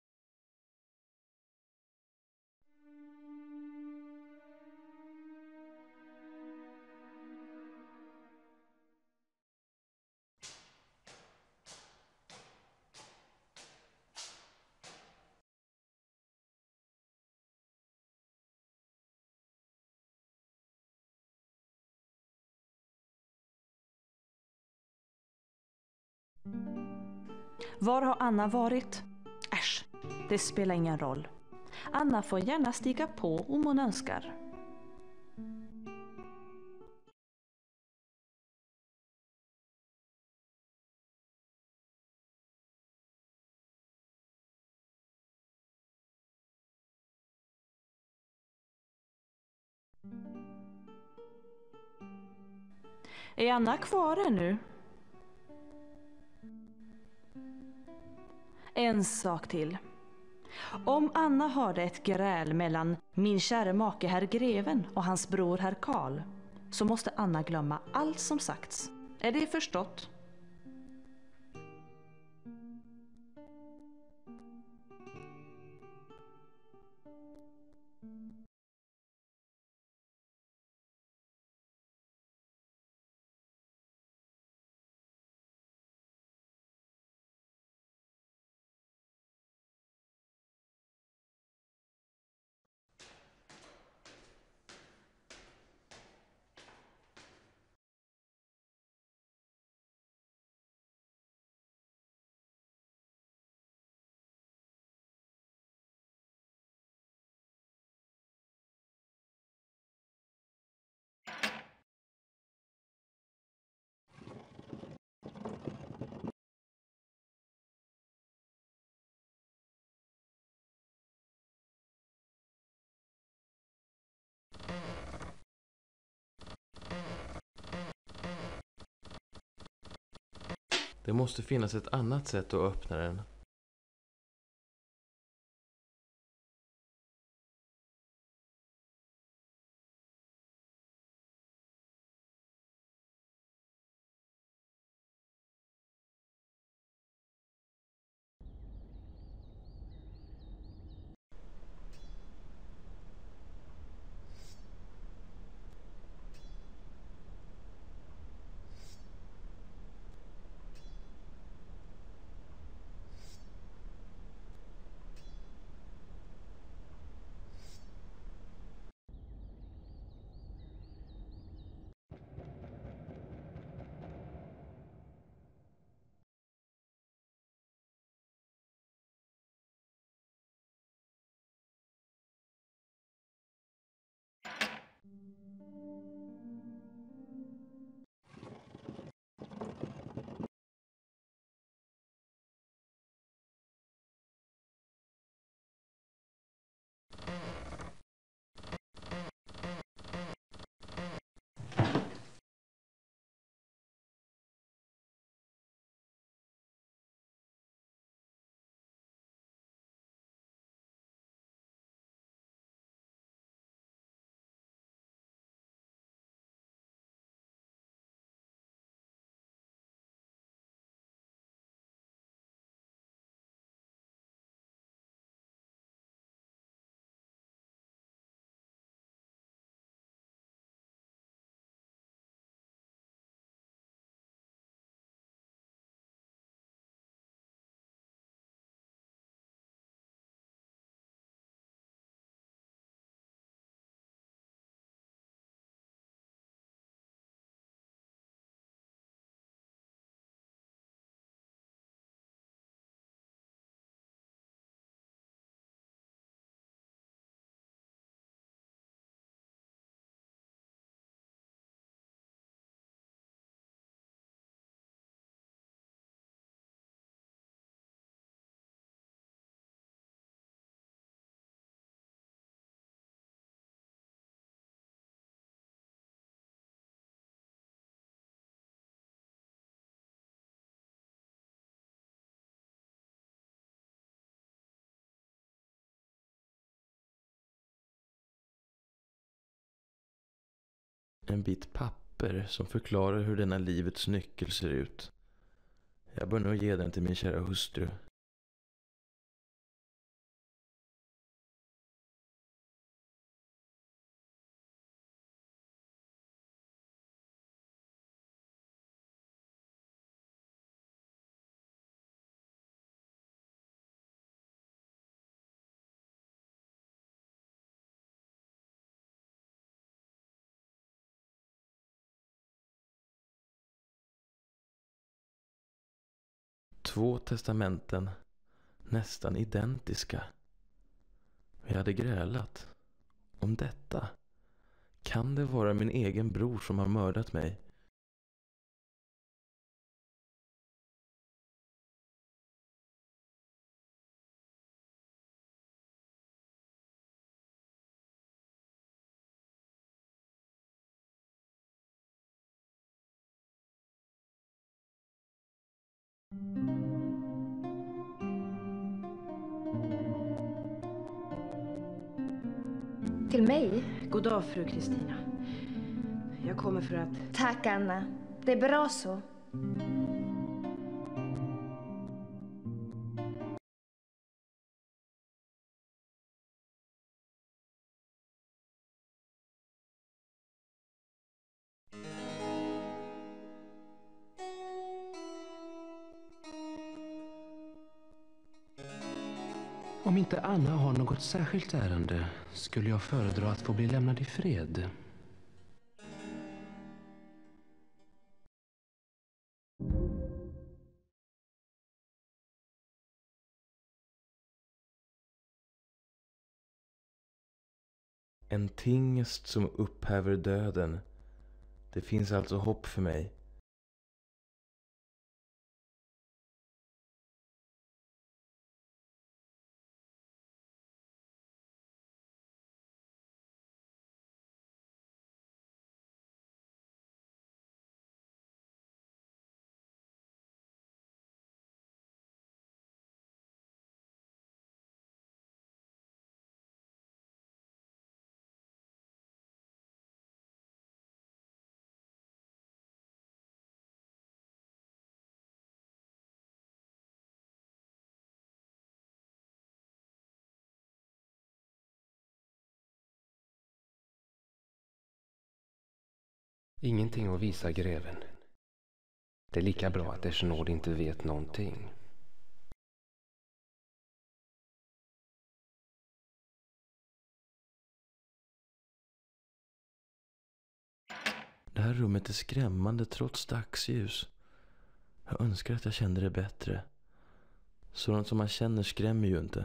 Var har Anna varit? Äsch, det spelar ingen roll. Anna får gärna stiga på om hon önskar. Är Anna kvar ännu? En sak till. Om Anna hörde ett gräl mellan min käre make herr greven och hans bror herr Karl, så måste Anna glömma allt som sagts. Är det förstått? Det måste finnas ett annat sätt att öppna den. En bit papper som förklarar hur denna livets nyckel ser ut. Jag bör nog ge den till min kära hustru. Två testamenten, nästan identiska. Vi hade grälat om detta. Kan det vara min egen bror som har mördat mig? Till mig? God dag, fru Kristina. Jag kommer för att... Tack, Anna. Det är bra så. Om inte Anna har något särskilt ärende skulle jag föredra att få bli lämnad i fred. En tingest som upphäver döden. Det finns alltså hopp för mig. Ingenting att visa greven. Det är lika bra att Ers nåd inte vet någonting. Det här rummet är skrämmande trots dagsljus. Jag önskar att jag kände det bättre. Sådant som man känner skrämmer ju inte.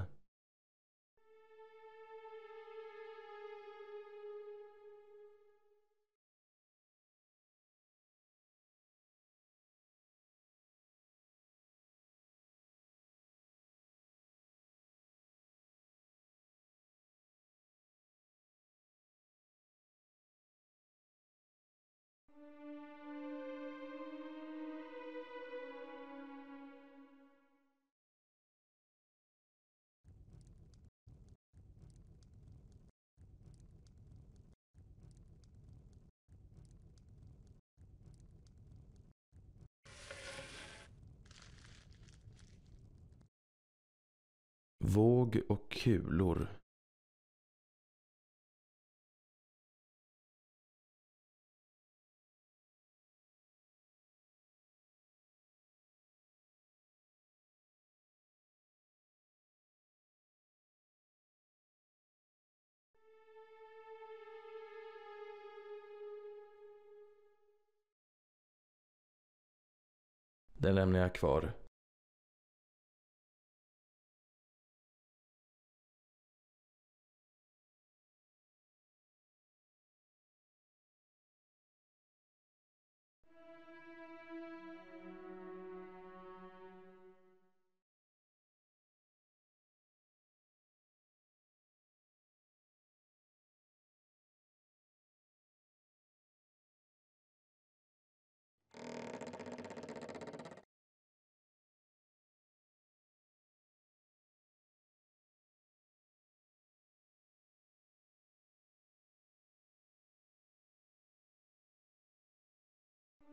Våg och kulor. Den lämnar jag kvar.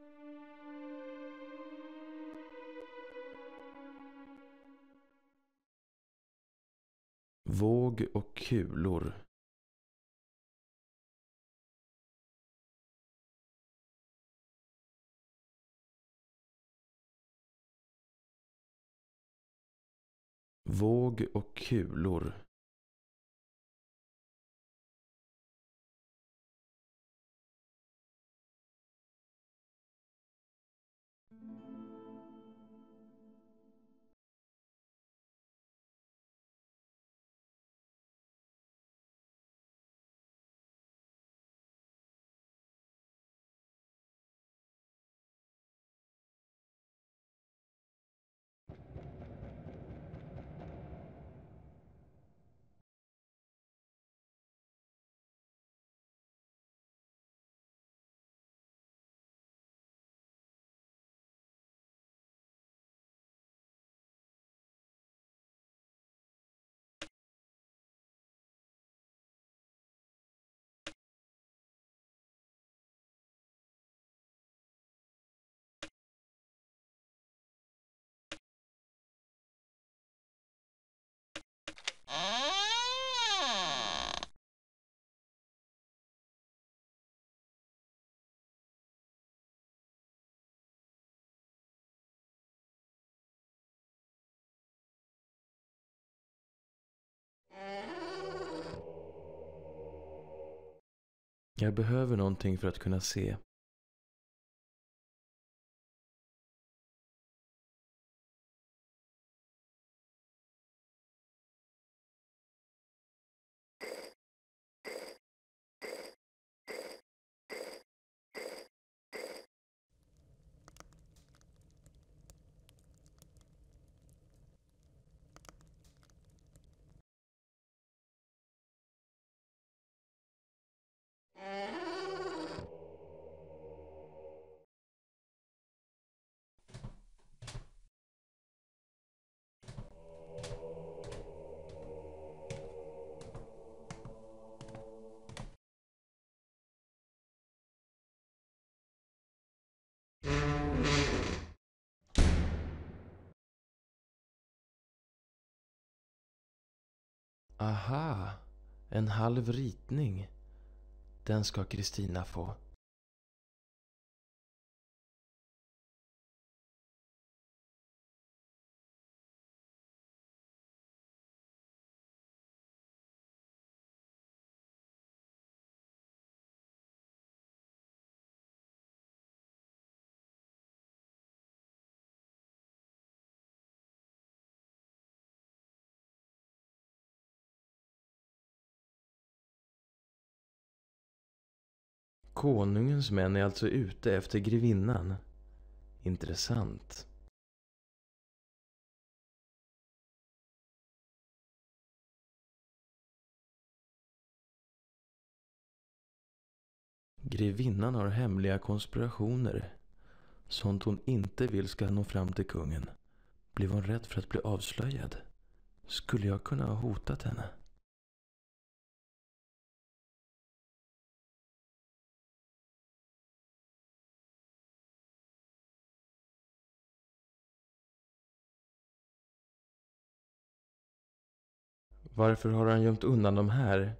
Våg och kulor. Våg och kulor. Jag behöver någonting för att kunna se. Aha, en halv ritning. Den ska Kristina få. Konungens män är alltså ute efter grevinnan. Intressant. Grevinnan har hemliga konspirationer. Sånt hon inte vill ska nå fram till kungen. Blev hon rädd för att bli avslöjad? Skulle jag kunna ha hotat henne? Varför har han gömt undan dem här?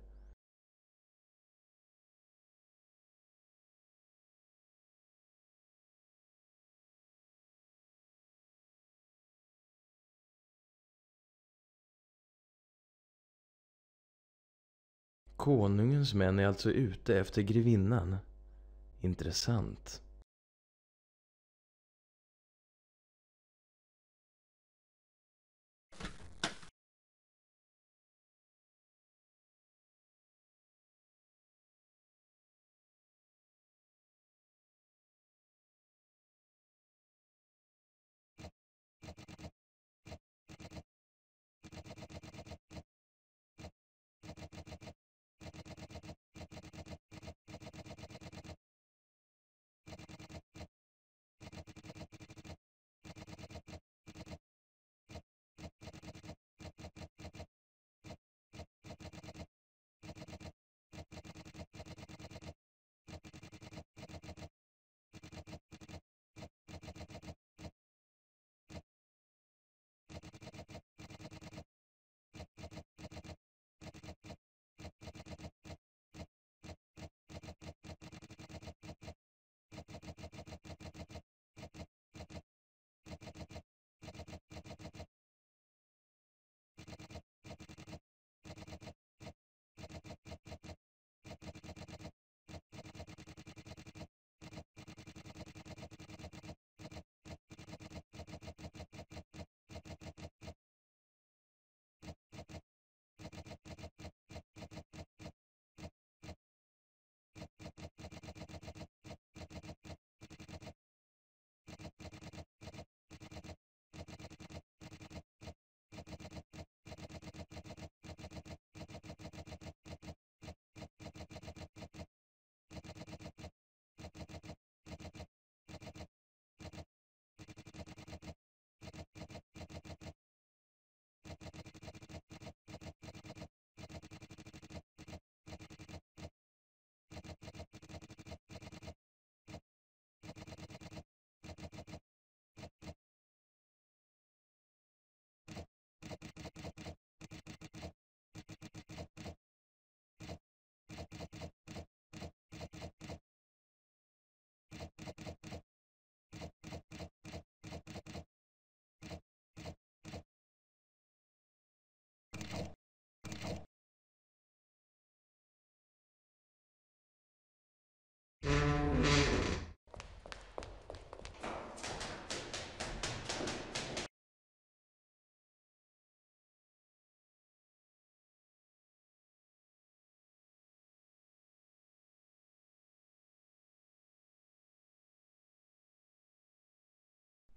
Konungens män är alltså ute efter grevinnan. Intressant.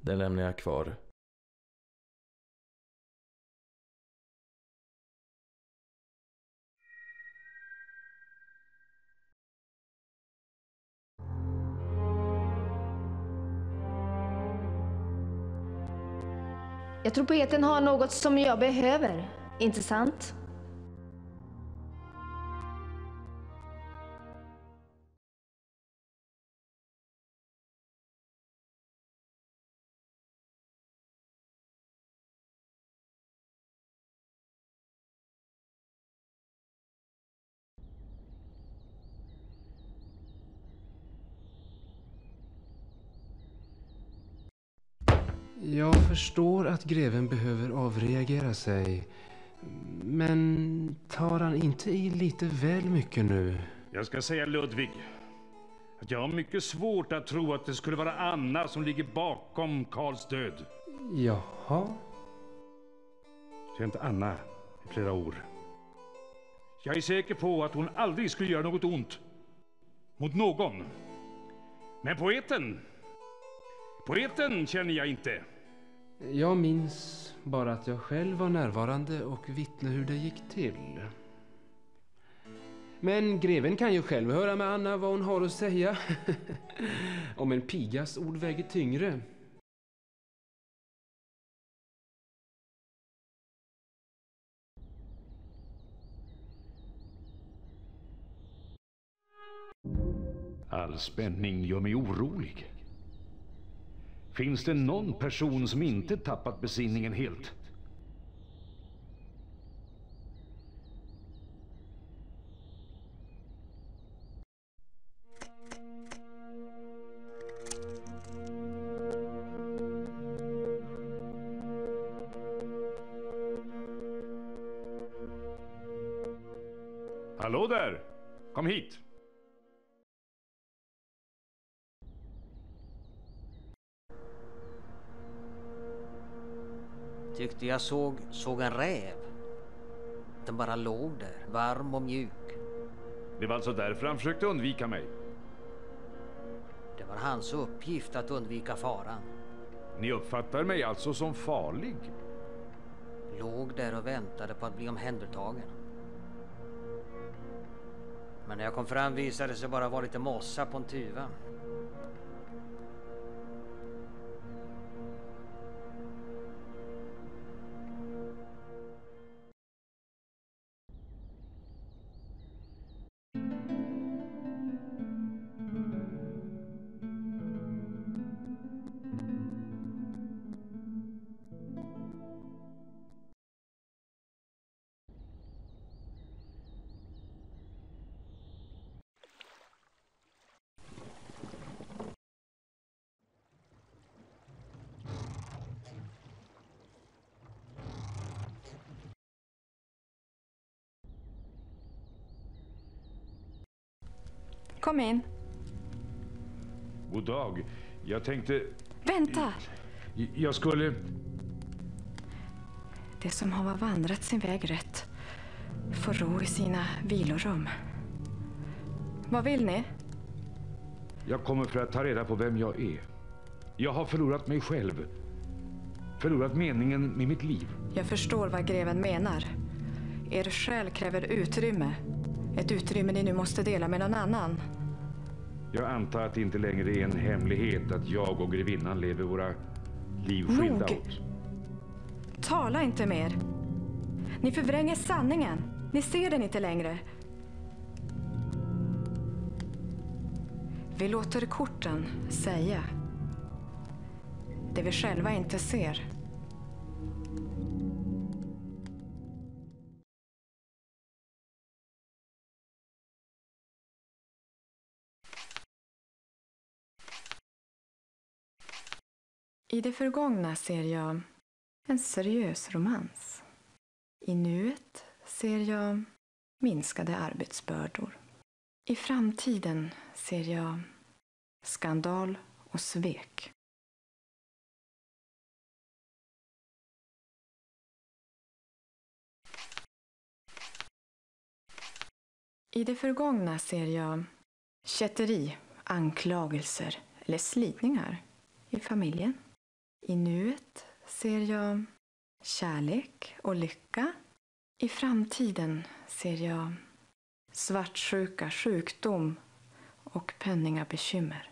Den lämnar jag kvar. Jag tror poeten har något som jag behöver, inte sant? Jag förstår att greven behöver avreagera sig. Men tar han inte i lite väl mycket nu? Jag ska säga, Ludvig, att jag har mycket svårt att tro att det skulle vara Anna som ligger bakom Karls död. Jaha? Känt Anna i flera år. Jag är säker på att hon aldrig skulle göra något ont mot någon. Men poeten, poeten känner jag inte. Jag minns bara att jag själv var närvarande och vittne hur det gick till. Men greven kan ju själv höra med Anna vad hon har att säga. Om en pigas ord väger tyngre. All spänning gör mig orolig. Finns det någon person som inte tappat besinningen helt? Hallå där! Kom hit! Tyckte jag såg, såg en räv. Den bara låg där, varm och mjuk. Det var alltså därför han försökte undvika mig. Det var hans uppgift att undvika faran. Ni uppfattar mig alltså som farlig? Låg där och väntade på att bli omhändertagen. Men när jag kom fram visade det sig bara vara lite mossa på en tuva. Kom in. God dag. Jag tänkte... Vänta! Jag skulle... Det som har vandrat sin väg rätt får ro i sina vilorum. Vad vill ni? Jag kommer för att ta reda på vem jag är. Jag har förlorat mig själv. Förlorat meningen med mitt liv. Jag förstår vad greven menar. Er själ kräver utrymme. Ett utrymme ni nu måste dela med någon annan. Jag antar att det inte längre är en hemlighet att jag och grevinnan lever våra liv skilda Nog. åt. Tala inte mer. Ni förvränger sanningen. Ni ser den inte längre. Vi låter korten säga det vi själva inte ser. I det förgångna ser jag en seriös romans. I nuet ser jag minskade arbetsbördor. I framtiden ser jag skandal och svek. I det förgångna ser jag kätteri, anklagelser eller slitningar i familjen. I nuet ser jag kärlek och lycka. I framtiden ser jag svartsjuka, sjukdom och penningabekymmer.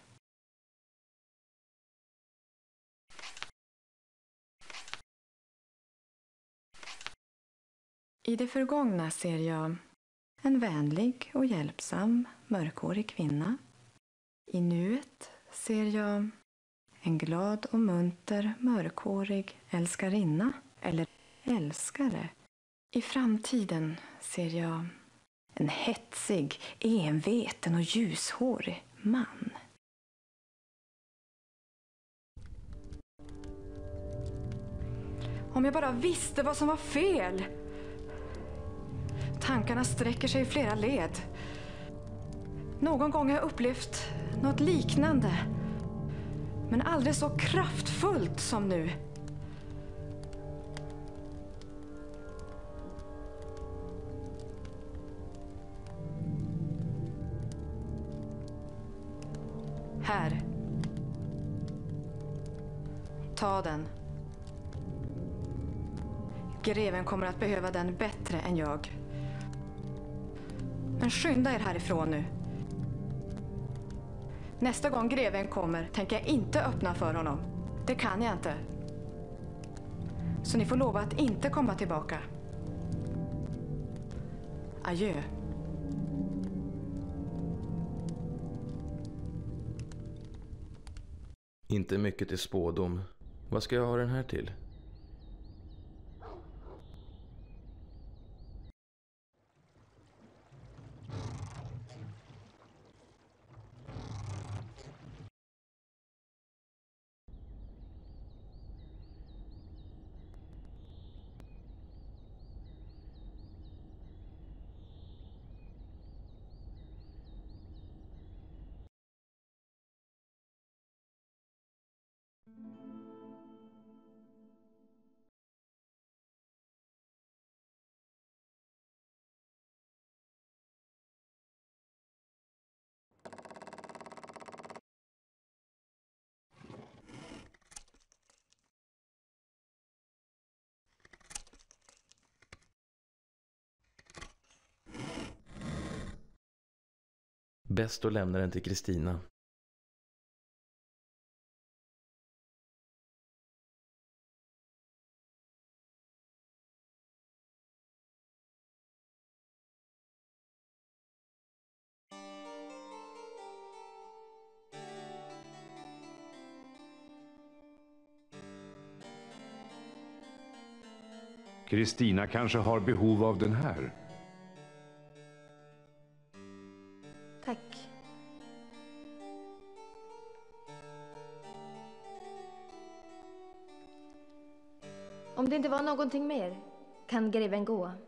I det förgångna ser jag en vänlig och hjälpsam mörkhårig kvinna. I nuet ser jag en glad och munter mörkhårig älskarinna eller älskare. I framtiden ser jag en hetsig, enveten och ljushårig man. Om jag bara visste vad som var fel! Tankarna sträcker sig i flera led. Någon gång har jag upplevt något liknande. Men aldrig så kraftfullt som nu. Här. Ta den. Greven kommer att behöva den bättre än jag. Men skynda er härifrån nu. Nästa gång greven kommer tänker jag inte öppna för honom. Det kan jag inte. Så ni får lova att inte komma tillbaka. Adjö. Inte mycket till spådom. Vad ska jag ha den här till? Bäst att lämna den till Kristina. Kristina kanske har behov av den här. Tack. Om det inte var någonting mer kan greven gå.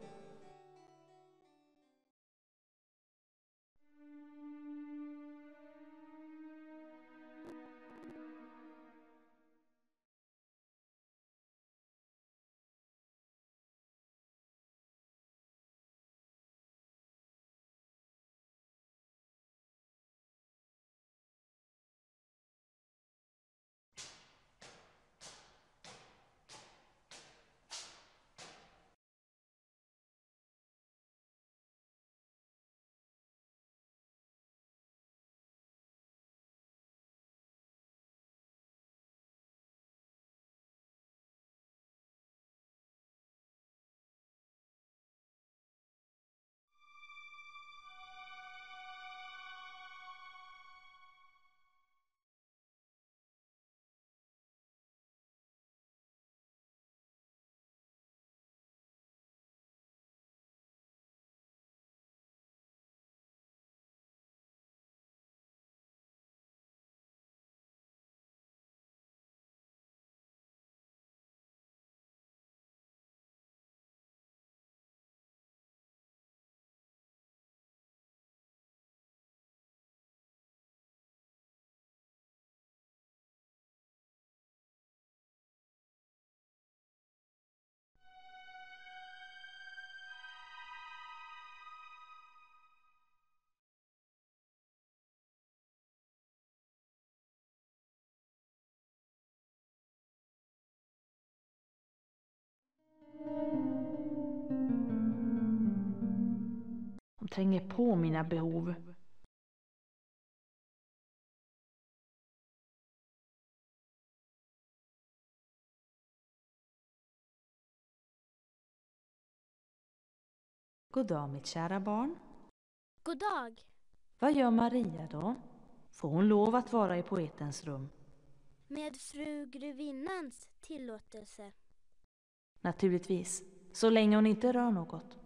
tränger på mina behov. God dag, mitt kära barn. God dag. Vad gör Maria då? Får hon lov att vara i poetens rum? Med fru grevinnans tillåtelse. Naturligtvis, så länge hon inte rör något.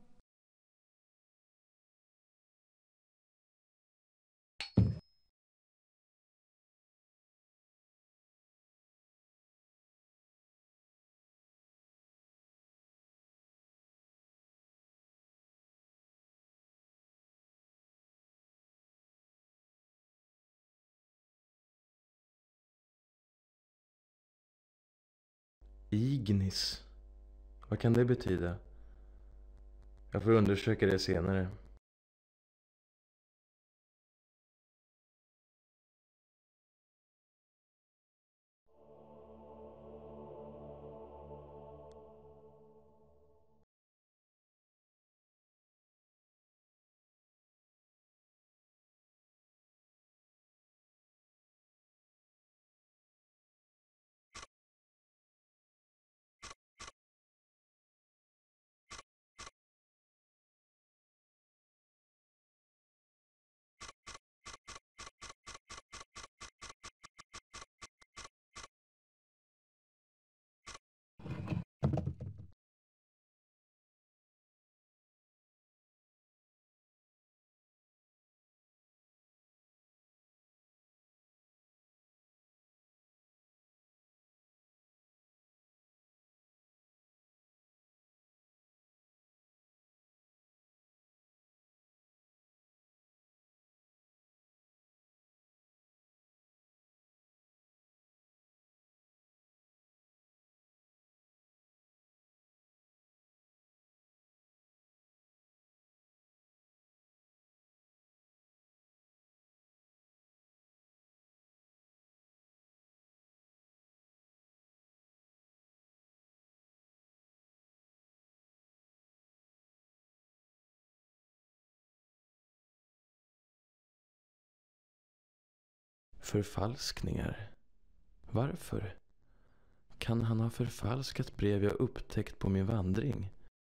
Ignis. Vad kan det betyda? Jag får undersöka det senare. Förfalskningar. Varför? Kan han ha förfalskat brev jag upptäckt på min vandring?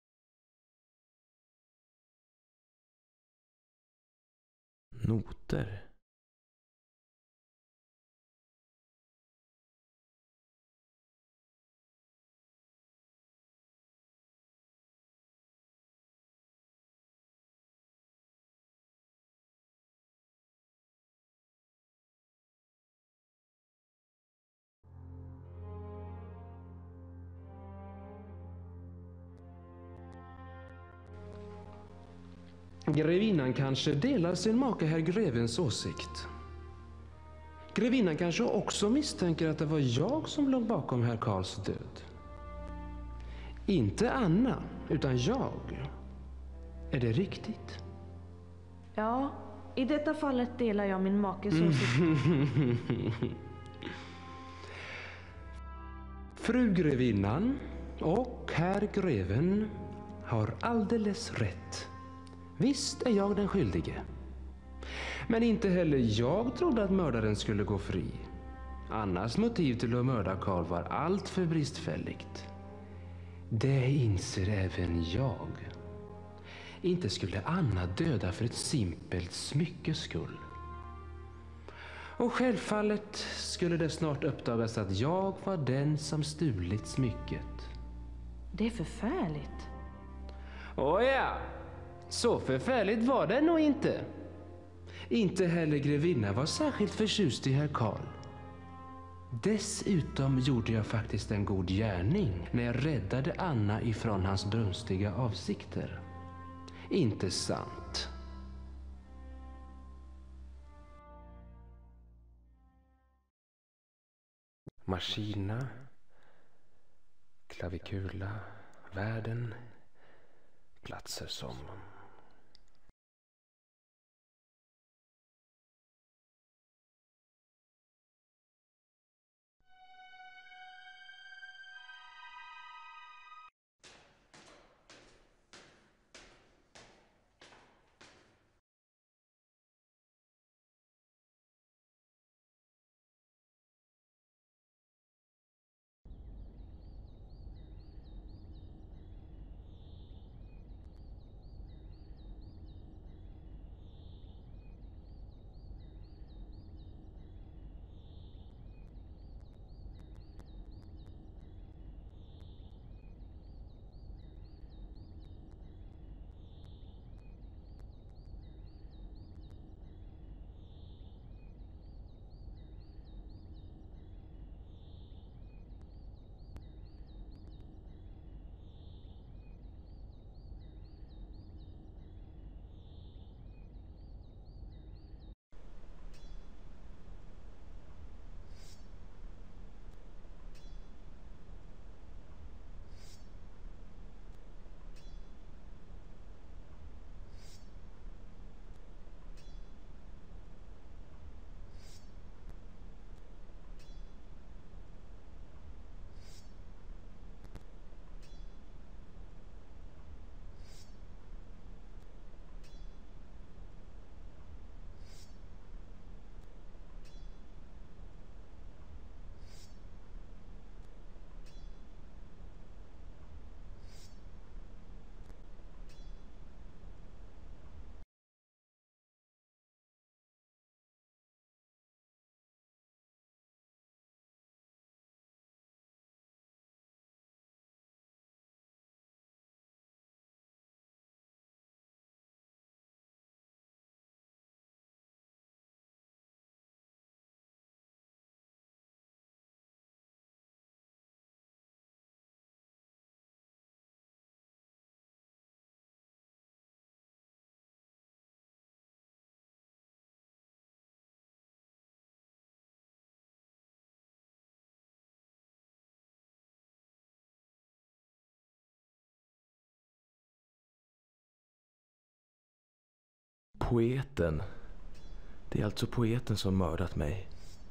Noter. Grevinnan kanske delar sin make herr grevens åsikt. Grevinnan kanske också misstänker att det var jag som låg bakom herr Karls död. Inte Anna, utan jag. Är det riktigt? Ja, i detta fallet delar jag min makes åsikt. Fru grevinnan och herr greven har alldeles rätt. Visst är jag den skyldige. Men inte heller jag trodde att mördaren skulle gå fri. Annas motiv till att mörda Karl var allt för bristfälligt. Det inser även jag. Inte skulle Anna döda för ett simpelt smyckes skull. Och självfallet skulle det snart uppdagas att jag var den som stulit smycket. Det är förfärligt. Åh ja, så förfärligt var det nog inte. Inte heller grevinnan var särskilt förtjust i herr Karl. Dessutom gjorde jag faktiskt en god gärning när jag räddade Anna ifrån hans brunstiga avsikter. Inte sant? Maskina, klavikula, världen, platser som... Poeten. Det är alltså poeten som mördat mig.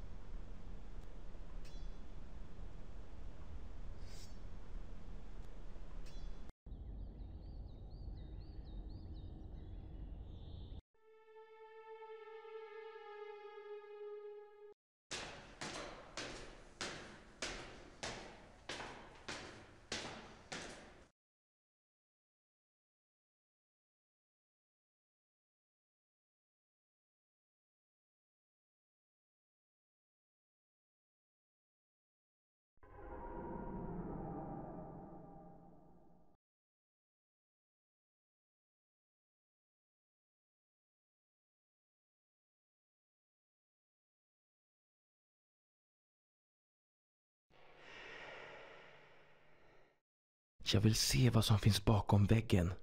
Jag vill se vad som finns bakom väggen.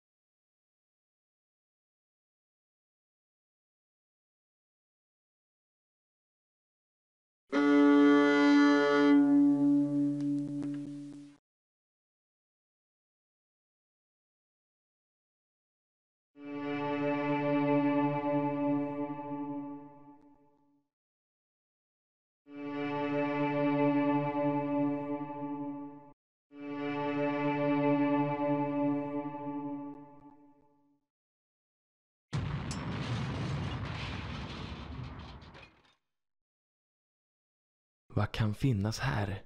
Vad kan finnas här?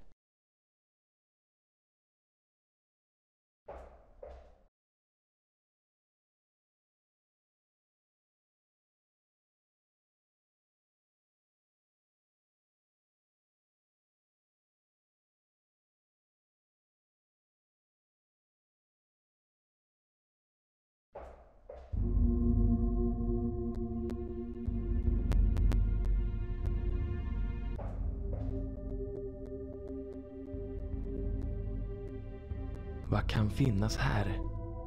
Vad kan finnas här?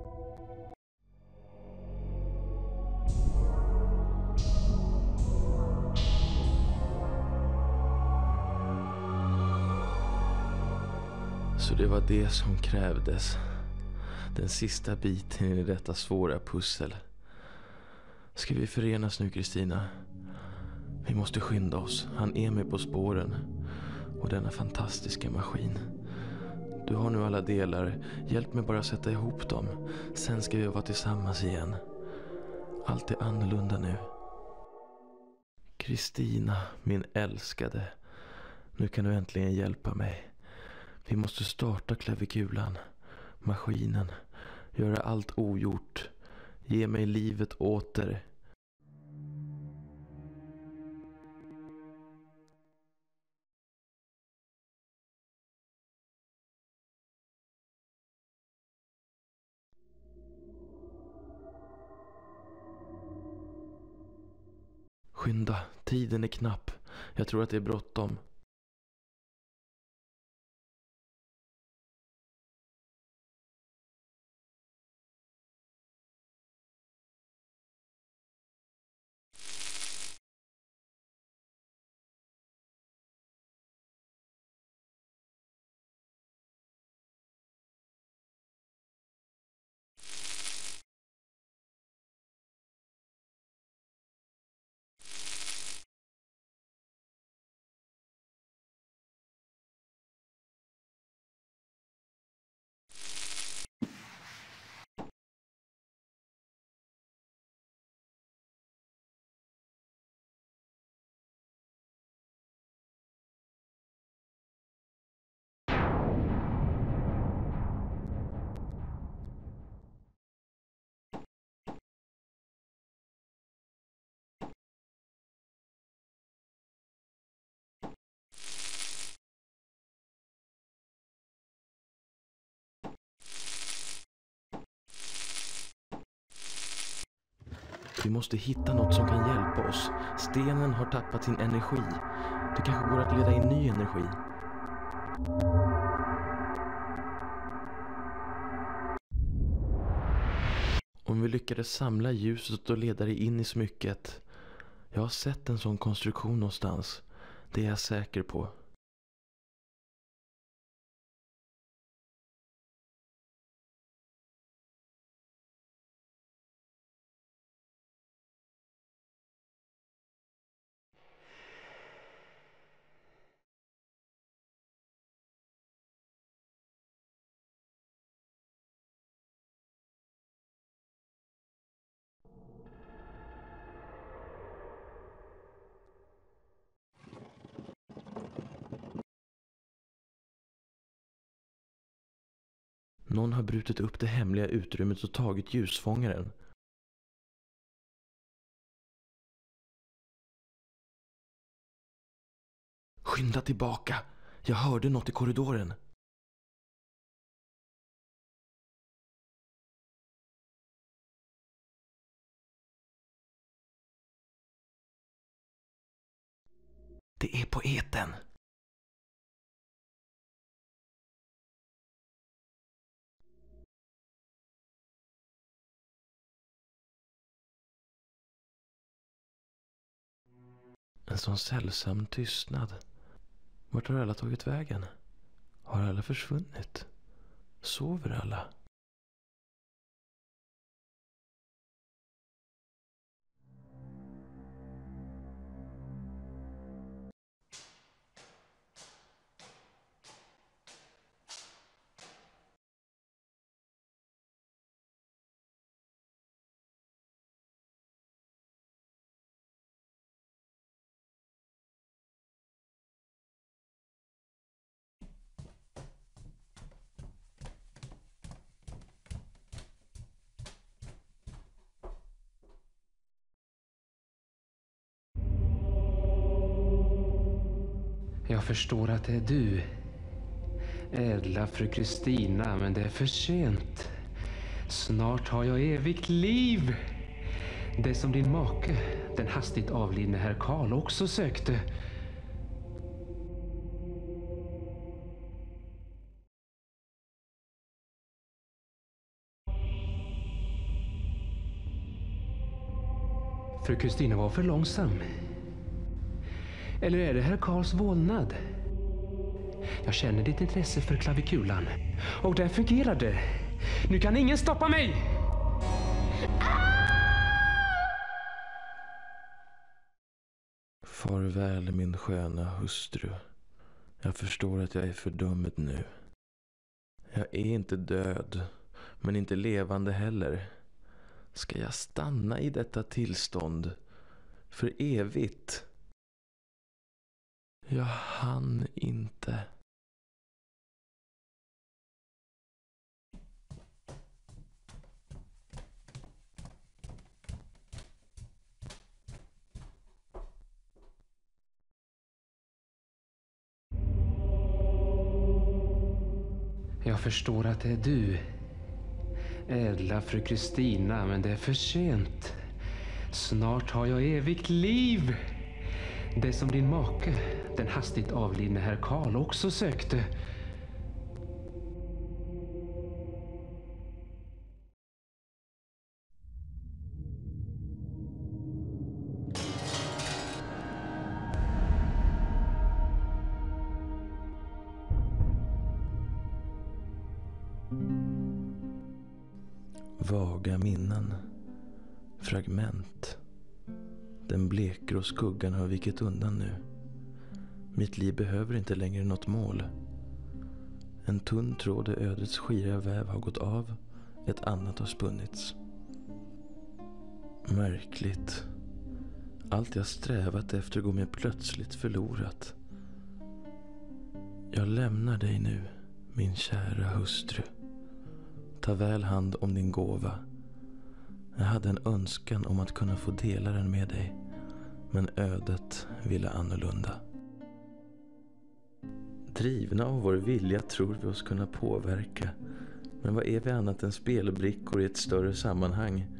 Så det var det som krävdes. Den sista biten i detta svåra pussel. Ska vi förenas nu, Kristina? Vi måste skynda oss. Han är med på spåren. Och denna fantastiska maskin. Du har nu alla delar. Hjälp mig bara sätta ihop dem. Sen ska vi vara tillsammans igen. Allt är annorlunda nu. Kristina, min älskade. Nu kan du äntligen hjälpa mig. Vi måste starta klaviculan. Maskinen. Göra allt ogjort. Ge mig livet åter. Skynda, tiden är knapp. Jag tror att det är bråttom. Vi måste hitta något som kan hjälpa oss. Stenen har tappat sin energi. Det kanske går att leda in ny energi. Om vi lyckades samla ljuset och leda det in i smycket. Jag har sett en sån konstruktion någonstans. Det är jag säker på. Någon har brutit upp det hemliga utrymmet och tagit ljusfångaren. Skynda tillbaka. Jag hörde något i korridoren. Det är poeten. En sån sällsam tystnad. Vart har alla tagit vägen? Har alla försvunnit? Sover alla? Jag förstår att det är du, ädla fru Kristina, men det är för sent. Snart har jag evigt liv. Det som din make, den hastigt avlidne herr Karl, också sökte. Fru Kristina var för långsam. Eller är det herr Karls vålnad? Jag känner ditt intresse för klavikulan. Och där fungerar det. Nu kan ingen stoppa mig! Farväl min sköna hustru. Jag förstår att jag är fördömd nu. Jag är inte död, men inte levande heller. Ska jag stanna i detta tillstånd för evigt? Jag hann inte. Jag förstår att det är du, ädla fru Kristina, men det är för sent. Snart har jag evigt liv. Det som din make, den hastigt avlidne herr Karl, också sökte. Vaga minnen. Fragment. Den blekgrå skuggan har vikit undan nu. Mitt liv behöver inte längre något mål. En tunn tråd i ödets skira väv har gått av. Ett annat har spunnits. Märkligt. Allt jag strävat efter går mig plötsligt förlorat. Jag lämnar dig nu, min kära hustru. Ta väl hand om din gåva. Jag hade en önskan om att kunna få dela den med dig, men ödet ville annorlunda. Drivna av vår vilja tror vi oss kunna påverka, men vad är vi annat än spelbrickor i ett större sammanhang?